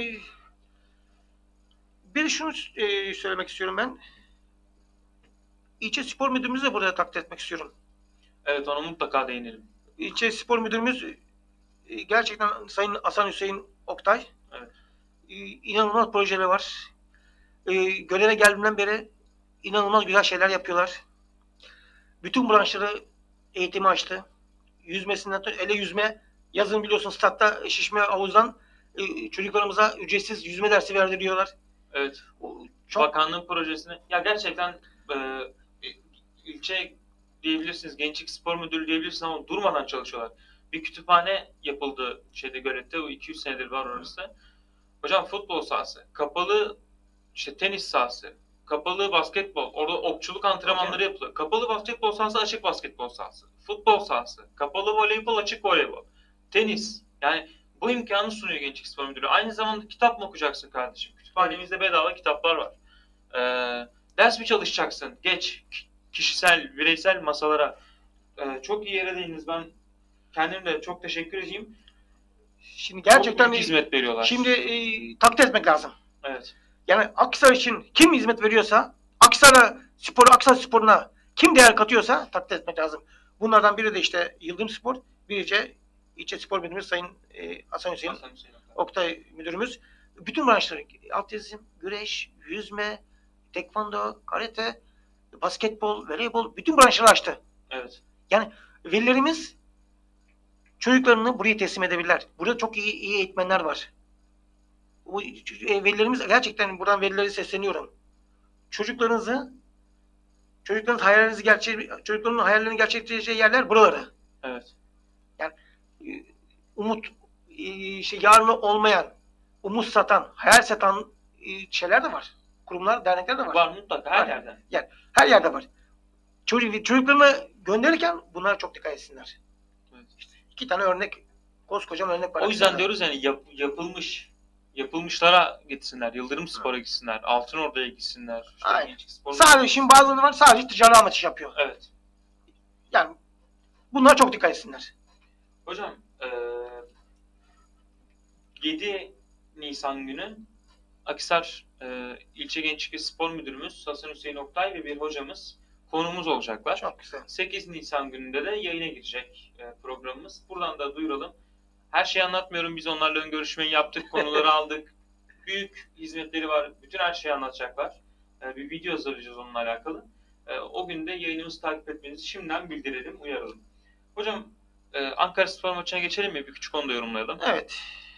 bir şunu söylemek istiyorum ben. İlçe Spor Müdürümüzü de burada takdir etmek istiyorum. Evet ona mutlaka değinelim. İlçe Spor Müdürümüz gerçekten Sayın Hasan Hüseyin Oktay. Evet. İnanılmaz projeleri var. Göreve geldiğinden beri inanılmaz güzel şeyler yapıyorlar. Bütün branşları eğitimi açtı. Yüzmesinden ele yüzme. Yazın biliyorsun statta şişme havuzdan çocuklarımıza ücretsiz yüzme dersi verdiriyorlar. Evet. Bakanlığın projesini. Ya gerçekten ilçe diyebilirsiniz, Gençlik Spor Müdürlüğü diyebilirsiniz ama durmadan çalışıyorlar. Bir kütüphane yapıldı Gölet'te. O 200 senedir var orası. Hocam futbol sahası, kapalı tenis sahası, kapalı basketbol, orada okçuluk antrenmanları yapılıyor. Kapalı basketbol sahası, açık basketbol sahası, futbol sahası, kapalı voleybol, açık voleybol, tenis. Yani bu imkanı sunuyor Gençlik Spor Müdürlüğü. Aynı zamanda kitap mı okuyacaksın kardeşim? Kütüphanemizde bedava kitaplar var. Ders mi çalışacaksın? Geç kişisel, bireysel masalara. Çok iyi yere değindiniz. Ben kendim de çok teşekkür edeyim. Şimdi gerçekten çok büyük hizmet veriyorlar. Şimdi takdir etmek lazım. Evet. Yani Akhisar için kim hizmet veriyorsa, Akhisar Spor'una kim değer katıyorsa takdir etmek lazım. Bunlardan biri de işte Yıldırım Spor, birice İlçe Spor Müdürümüz Sayın Hasan Hüseyin Oktay Müdürümüz. Bütün branşları, atletizm, güreş, yüzme, tekvando, karate, basketbol, voleybol, bütün branşları açtı. Evet. Yani velilerimiz çocuklarını buraya teslim edebilirler. Burada çok iyi eğitmenler var. Bu velilerimiz gerçekten buradan velilere sesleniyorum. Çocukların hayallerini gerçekleştireceği yerler buraları. Evet. Yani umut yarını olmayan, umut satan, hayal satan şeyler de var. Kurumlar, dernekler de var. Var mutlaka her yerde. Yani her yerde var. Çocuklarını gönderirken bunlara çok dikkat etsinler. Evet. İşte 2 tane örnek, koskocaman örnek var. O yüzden diyoruz yani yapılmışlara gitsinler. Yıldırım Spor'a gitsinler. Altınordu'ya gitsinler. Sadece şimdi bazıları var sadece ticari amaç yapıyor. Evet. Yani bunlara çok dikkat etsinler. Hocam 7 Nisan günü Akhisar İlçe Gençlik ve Spor Müdürümüz Hasan Hüseyin Oktay ve bir hocamız konuğumuz olacaklar. Çok güzel. 8 Nisan gününde de yayına girecek programımız. Buradan da duyuralım. Her şeyi anlatmıyorum. Biz onlarla ön görüşmeyi yaptık. Konuları aldık. Büyük hizmetleri var. Bütün her şeyi anlatacaklar. Bir video hazırlayacağız onunla alakalı. O gün de yayınımızı takip etmenizi şimdiden bildirelim, uyaralım. Hocam Ankara Spor maçına geçelim mi? Bir küçük onu da yorumlayalım. Evet.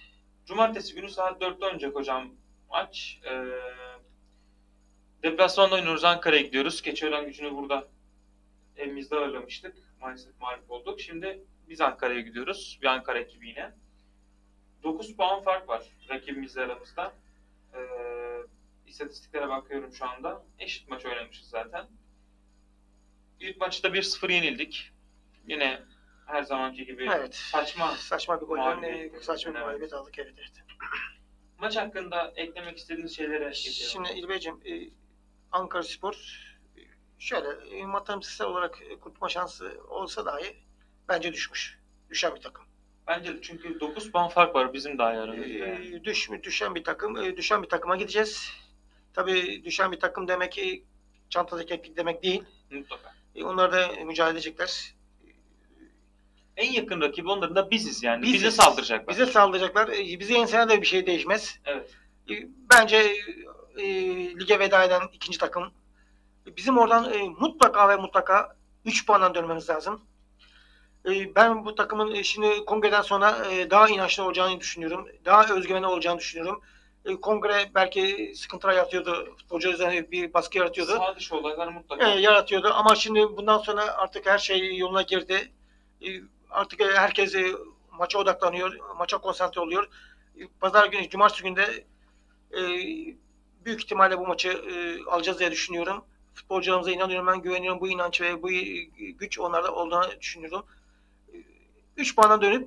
Cumartesi günü saat 4'te oynayacak hocam maç. Deplasmanda oynuyoruz. Ankara'ya gidiyoruz. Keçiörengücü'nü burada evimizde ağırlamıştık. Maalesef mağlup olduk. Şimdi biz Ankara'ya gidiyoruz. Bir Ankara ekibi yine. 9 puan fark var rakibimizle aramızda. Ee, istatistiklere bakıyorum şu anda. Eşit maç oynamışız zaten. İlk maçta 1-0 yenildik. Yine her zamanki gibi Evet. saçma bir golden mağlubiyet. saçma bir Evet. mağlubiyet aldık. Evet. Maç hakkında eklemek istediğiniz şeylere geçelim. Şimdi İlbeyciğim, Ankaraspor şöyle matematiksel olarak kurtulma şansı olsa dahi bence düşmüş. Düşen bir takım. Bence çünkü 9 puan fark var bizim daha aramızda. Yani. Düşen bir takım. Düşen bir takıma gideceğiz. Tabii düşen bir takım demek ki çantada keklik demek değil. Mutlaka. Onlar da mücadele edecekler. En yakın rakibi onların da biziz yani. Biziz. Bize saldıracaklar. Bize saldıracaklar. Bizi yenseler de bir şey değişmez. Evet. Bence lige veda eden ikinci takım. Bizim oradan mutlaka ve mutlaka 3 puandan dönmemiz lazım. Ben bu takımın şimdi kongreden sonra daha inançlı olacağını düşünüyorum. Daha özgüvenli olacağını düşünüyorum. Kongre belki sıkıntılar yaratıyordu. Futbolcular üzerine bir baskı yaratıyordu. Sağ dışı olaylar mutlaka. Yaratıyordu ama şimdi bundan sonra artık her şey yoluna girdi. Artık herkes maça odaklanıyor, maça konsantre oluyor. Pazar günü, cumartesi günde büyük ihtimalle bu maçı alacağız diye düşünüyorum. Futbolcularımıza inanıyorum, ben güveniyorum. Bu inanç ve bu güç onlarda olduğunu düşünüyorum. 3 puandan dönüp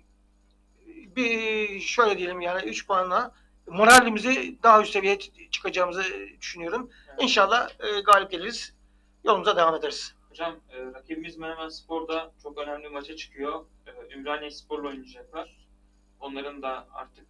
bir şöyle diyelim yani 3 puanla moralimizi daha üst seviyeye çıkacağımızı düşünüyorum. Evet. İnşallah galip geliriz. Yolumuza devam ederiz. Hocam rakibimiz Menemenspor'da çok önemli bir maça çıkıyor. Ümraniyespor'la oynayacaklar. Onların da artık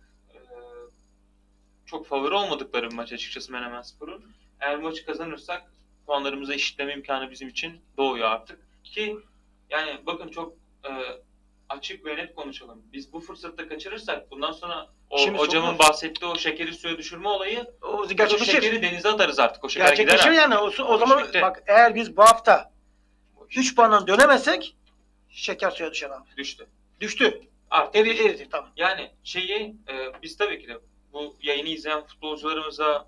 çok favori olmadıkları bir maç açıkçası Menemenspor'un. Eğer maçı kazanırsak puanlarımızı eşitleme imkanı bizim için doğuyor artık. Ki yani bakın çok açık ve net konuşalım. Biz bu fırsatı kaçırırsak bundan sonra hocamın bahsettiği o şekeri suya düşürme olayı o şekeri denize atarız artık. O şeker gerçekleşir gider yani. O zaman bak eğer biz bu hafta 3 puandan dönemezsek şeker suya düşer abi. Düştü. Artık eridi tamam. Yani biz tabii ki de bu yayını izleyen futbolcularımıza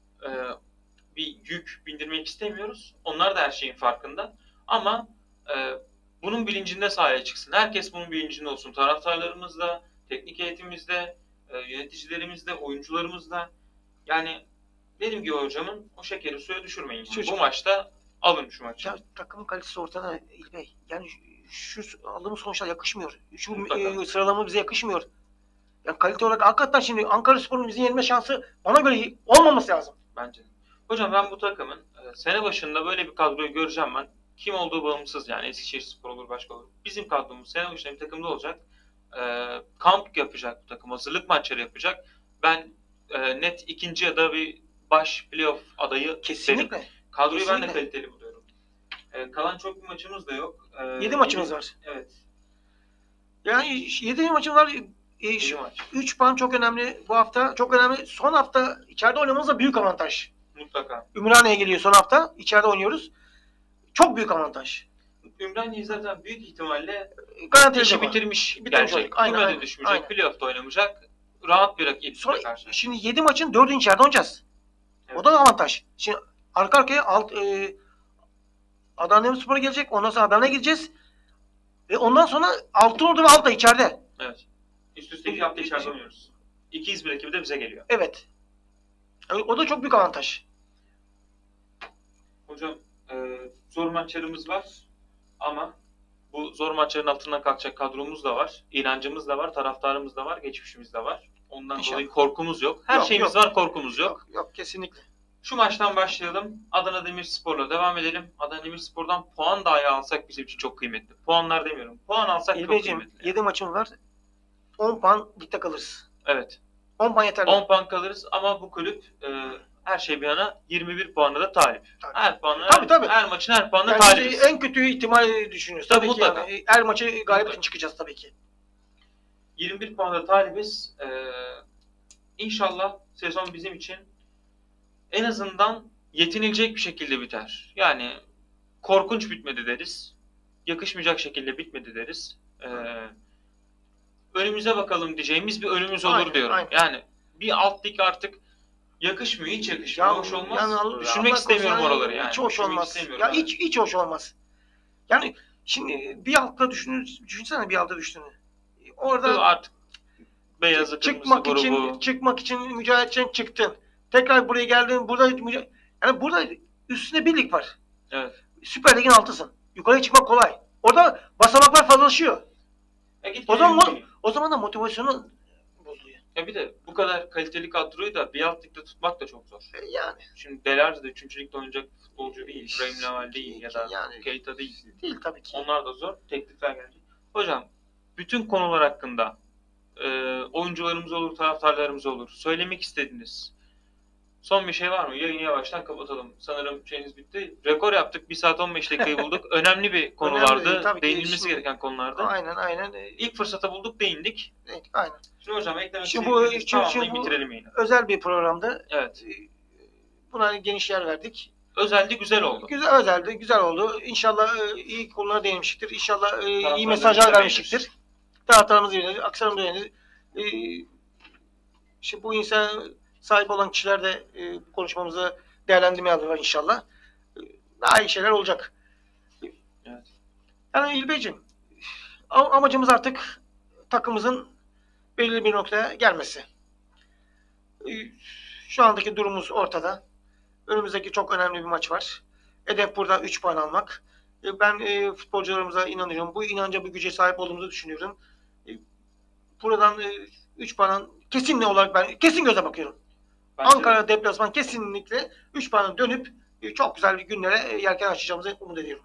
bir yük bindirmek istemiyoruz. Onlar da her şeyin farkında. Ama bunun bilincinde sahaya çıksın. Herkes bunun bilincinde olsun. Taraftarlarımız da, teknik heyetimizde, yöneticilerimizde, oyuncularımızda. Yani dediğim gibi hocamın o şekeri suya düşürmeyin. Bu maçta alın şu maçı. Ya, takımın kalitesi ortada İlbey. Yani şu aldığımız sonuçlar yakışmıyor. Şu sıralama bize yakışmıyor. Yani kalite olarak hakikaten şimdi Ankaraspor'un bizi yenme şansı bana göre olmaması lazım. Bence de. Hocam ben bu takımın sene başında böyle bir kadroyu göreceğim ben. Kim olduğu bağımsız yani Eskişehirspor olur başka olur. Bizim kadromuz sene başında bir takımda olacak. Kamp yapacak bu takım. Hazırlık maçları yapacak. Ben net ikinci ya da bir baş playoff adayı kesinlikle. Derim. Kadroyu ben de kaliteli buluyorum. Kalan çok bir maçımız da yok. 7 maçımız var. Evet. Yani 7 maçımız var. 3 puan çok önemli bu hafta. Çok önemli. Son hafta içeride oynamamız da büyük avantaj. Mutlaka. Ümraniye geliyor son hafta. İçeride oynuyoruz. Çok büyük avantaj. Ümraniye zaten büyük ihtimalle işi bitirmiş gelecek. Aynen. Düşmeyecek. Playoff'ta oynamayacak. Rahat bir rakip. Şimdi 7 maçın 4'ünü içeride oynayacağız. Evet. O da avantaj. Şimdi arka arkaya Adana Demirspor'a gelecek. Ondan sonra Adana'ya gideceğiz. Ve ondan sonra Altınordu ve Altay içeride. Evet. Üst üste 2 hafta içeride oynuyoruz. 2 İzmir ekibi de bize geliyor. Evet. O da çok büyük avantaj. Hocam zor maçlarımız var ama bu zor maçların altından kalkacak kadromuz da var. İnancımız da var, taraftarımız da var, geçmişimiz de var. Ondan dolayı korkumuz yok. Her şeyimiz var, korkumuz yok. Yok, kesinlikle. Şu maçtan başlayalım. Adana Demirspor'la devam edelim. Adana Demirspor'dan puan dahi alsak bizim için çok kıymetli. Puanlar demiyorum. Puan alsak çok kıymetli. 7 maçımız var. 10 puan ligde kalırız. Evet. 10 puan yeterli. 10 puan kalırız ama bu kulüp her şey bir yana 21 puanına da talip. Tabii. Her maçın her puanına yani talibiz. En kötü ihtimali düşünüyoruz. Tabii mutlaka. Ki yani. Her maçı galibiyetle çıkacağız tabii ki. 21 puanda talibiz. İnşallah sezon bizim için en azından yetinilecek bir şekilde biter. Yani korkunç bitmedi deriz. Yakışmayacak şekilde bitmedi deriz. önümüze bakalım diyeceğimiz bir önümüz olur Aynen, diyorum. aynen. Yani bir alt lig artık yakışmıyor, hiç yakışmıyor. Hoş olmaz. Yani Düşünmek Allah istemiyorum korusun, oraları yani. hiç hoş Düşünmek olmaz. istemiyorum. Ya Evet. hiç hoş olmaz. Yani şimdi bir altta düşünsene bir altta düştüğünü. Orada Artık beyazı kırmızı grubu. çıkmak için mücadele için çıktın. Tekrar buraya geldin. Yani burada üstünde bir lig var. Evet. Süper Lig'in altısın. Yukarıya çıkmak kolay. Orada basamaklar fazlalaşıyor. O zaman da motivasyonu bozuluyor. Ya bir de bu kadar kaliteli kadroyu da bir alt ligde tutmak da çok zor. Yani. Şimdi Delerz de 3. ligde oynayacak futbolcu değil. Brahim Laval değil ya da yani, Keita değil. Değil tabii ki. Onlar da zor. Teklifler gelecek. Hocam bütün konular hakkında oyuncularımız olur, taraftarlarımız olur. Söylemek istediğiniz son bir şey var mı? Yayını yavaştan kapatalım. Sanırım şeyiniz bitti. Rekor yaptık. 1 saat 15 dakikayı bulduk. Önemli bir konulardı. Tabii ki. Değinilmesi gereken konulardı. Aynen. İlk fırsata bulduk, değindik. Aynen. Şimdi hocam eklemek Şimdi istediğiniz bu bitirelim yine. özel bir programdı. Evet. Buna geniş yer verdik. Özeldi, güzel oldu. Güzel oldu. İnşallah iyi konulara değinmiştir. İnşallah iyi mesajlar Taraftarlarımız vermiştir. Taraftarlarımız beğenir, aksarımız beğenir. Şimdi bu insan sahip olan kişiler de bu konuşmamızı değerlendirmeye alırlar inşallah. Daha iyi şeyler olacak. Evet. Yani İlbeyciğim, amacımız artık takımımızın belirli bir noktaya gelmesi. Şu andaki durumumuz ortada. Önümüzdeki çok önemli bir maç var. Hedef burada 3 puan almak. Ben futbolcularımıza inanıyorum. Bu inanca, bu güce sahip olduğumuzu düşünüyorum. Buradan 3 puanın kesin göze bakıyorum. Bence Ankara deplasman kesinlikle 3 puanı dönüp çok güzel bir günlere yelken açacağımızı umut ediyorum.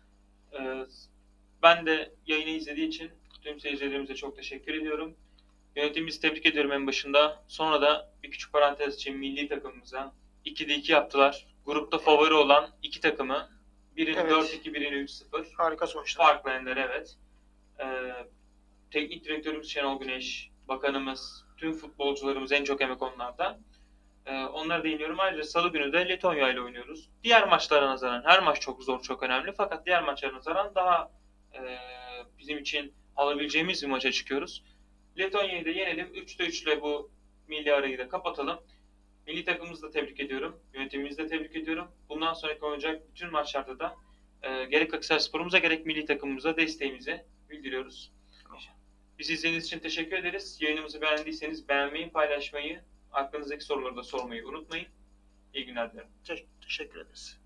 Ben de yayını izlediği için tüm seyircilerimize çok teşekkür ediyorum. Yönetimimizi tebrik ediyorum en başında. Sonra da bir küçük parantez için milli takımımıza 2'de 2 yaptılar. Grupta favori olan iki takımı, birini 4-2, birini 3-0. Harika sonuçlar. Farklı ender, evet. Teknik direktörümüz Şenol Güneş, bakanımız, tüm futbolcularımız, en çok emek onlarda. Onlara değiniyorum. Ayrıca salı günü de Letonya ile oynuyoruz. Diğer maçlara nazaran, her maç çok zor, çok önemli. Fakat diğer maçlara nazaran daha bizim için alabileceğimiz bir maça çıkıyoruz. Letonya'yı da yenelim. 3'te 3 ile bu milli arayı da kapatalım. Milli takımımızı da tebrik ediyorum. Yönetimimizi de tebrik ediyorum. Bundan sonraki oynayacak bütün maçlarda da gerek Akhisarspor'umuza gerek milli takımımıza desteğimizi bildiriyoruz. Bizi izlediğiniz için teşekkür ederiz. Yayınımızı beğendiyseniz beğenmeyi, paylaşmayı, aklınızdaki soruları da sormayı unutmayın. İyi günler dilerim. Teşekkür ederiz.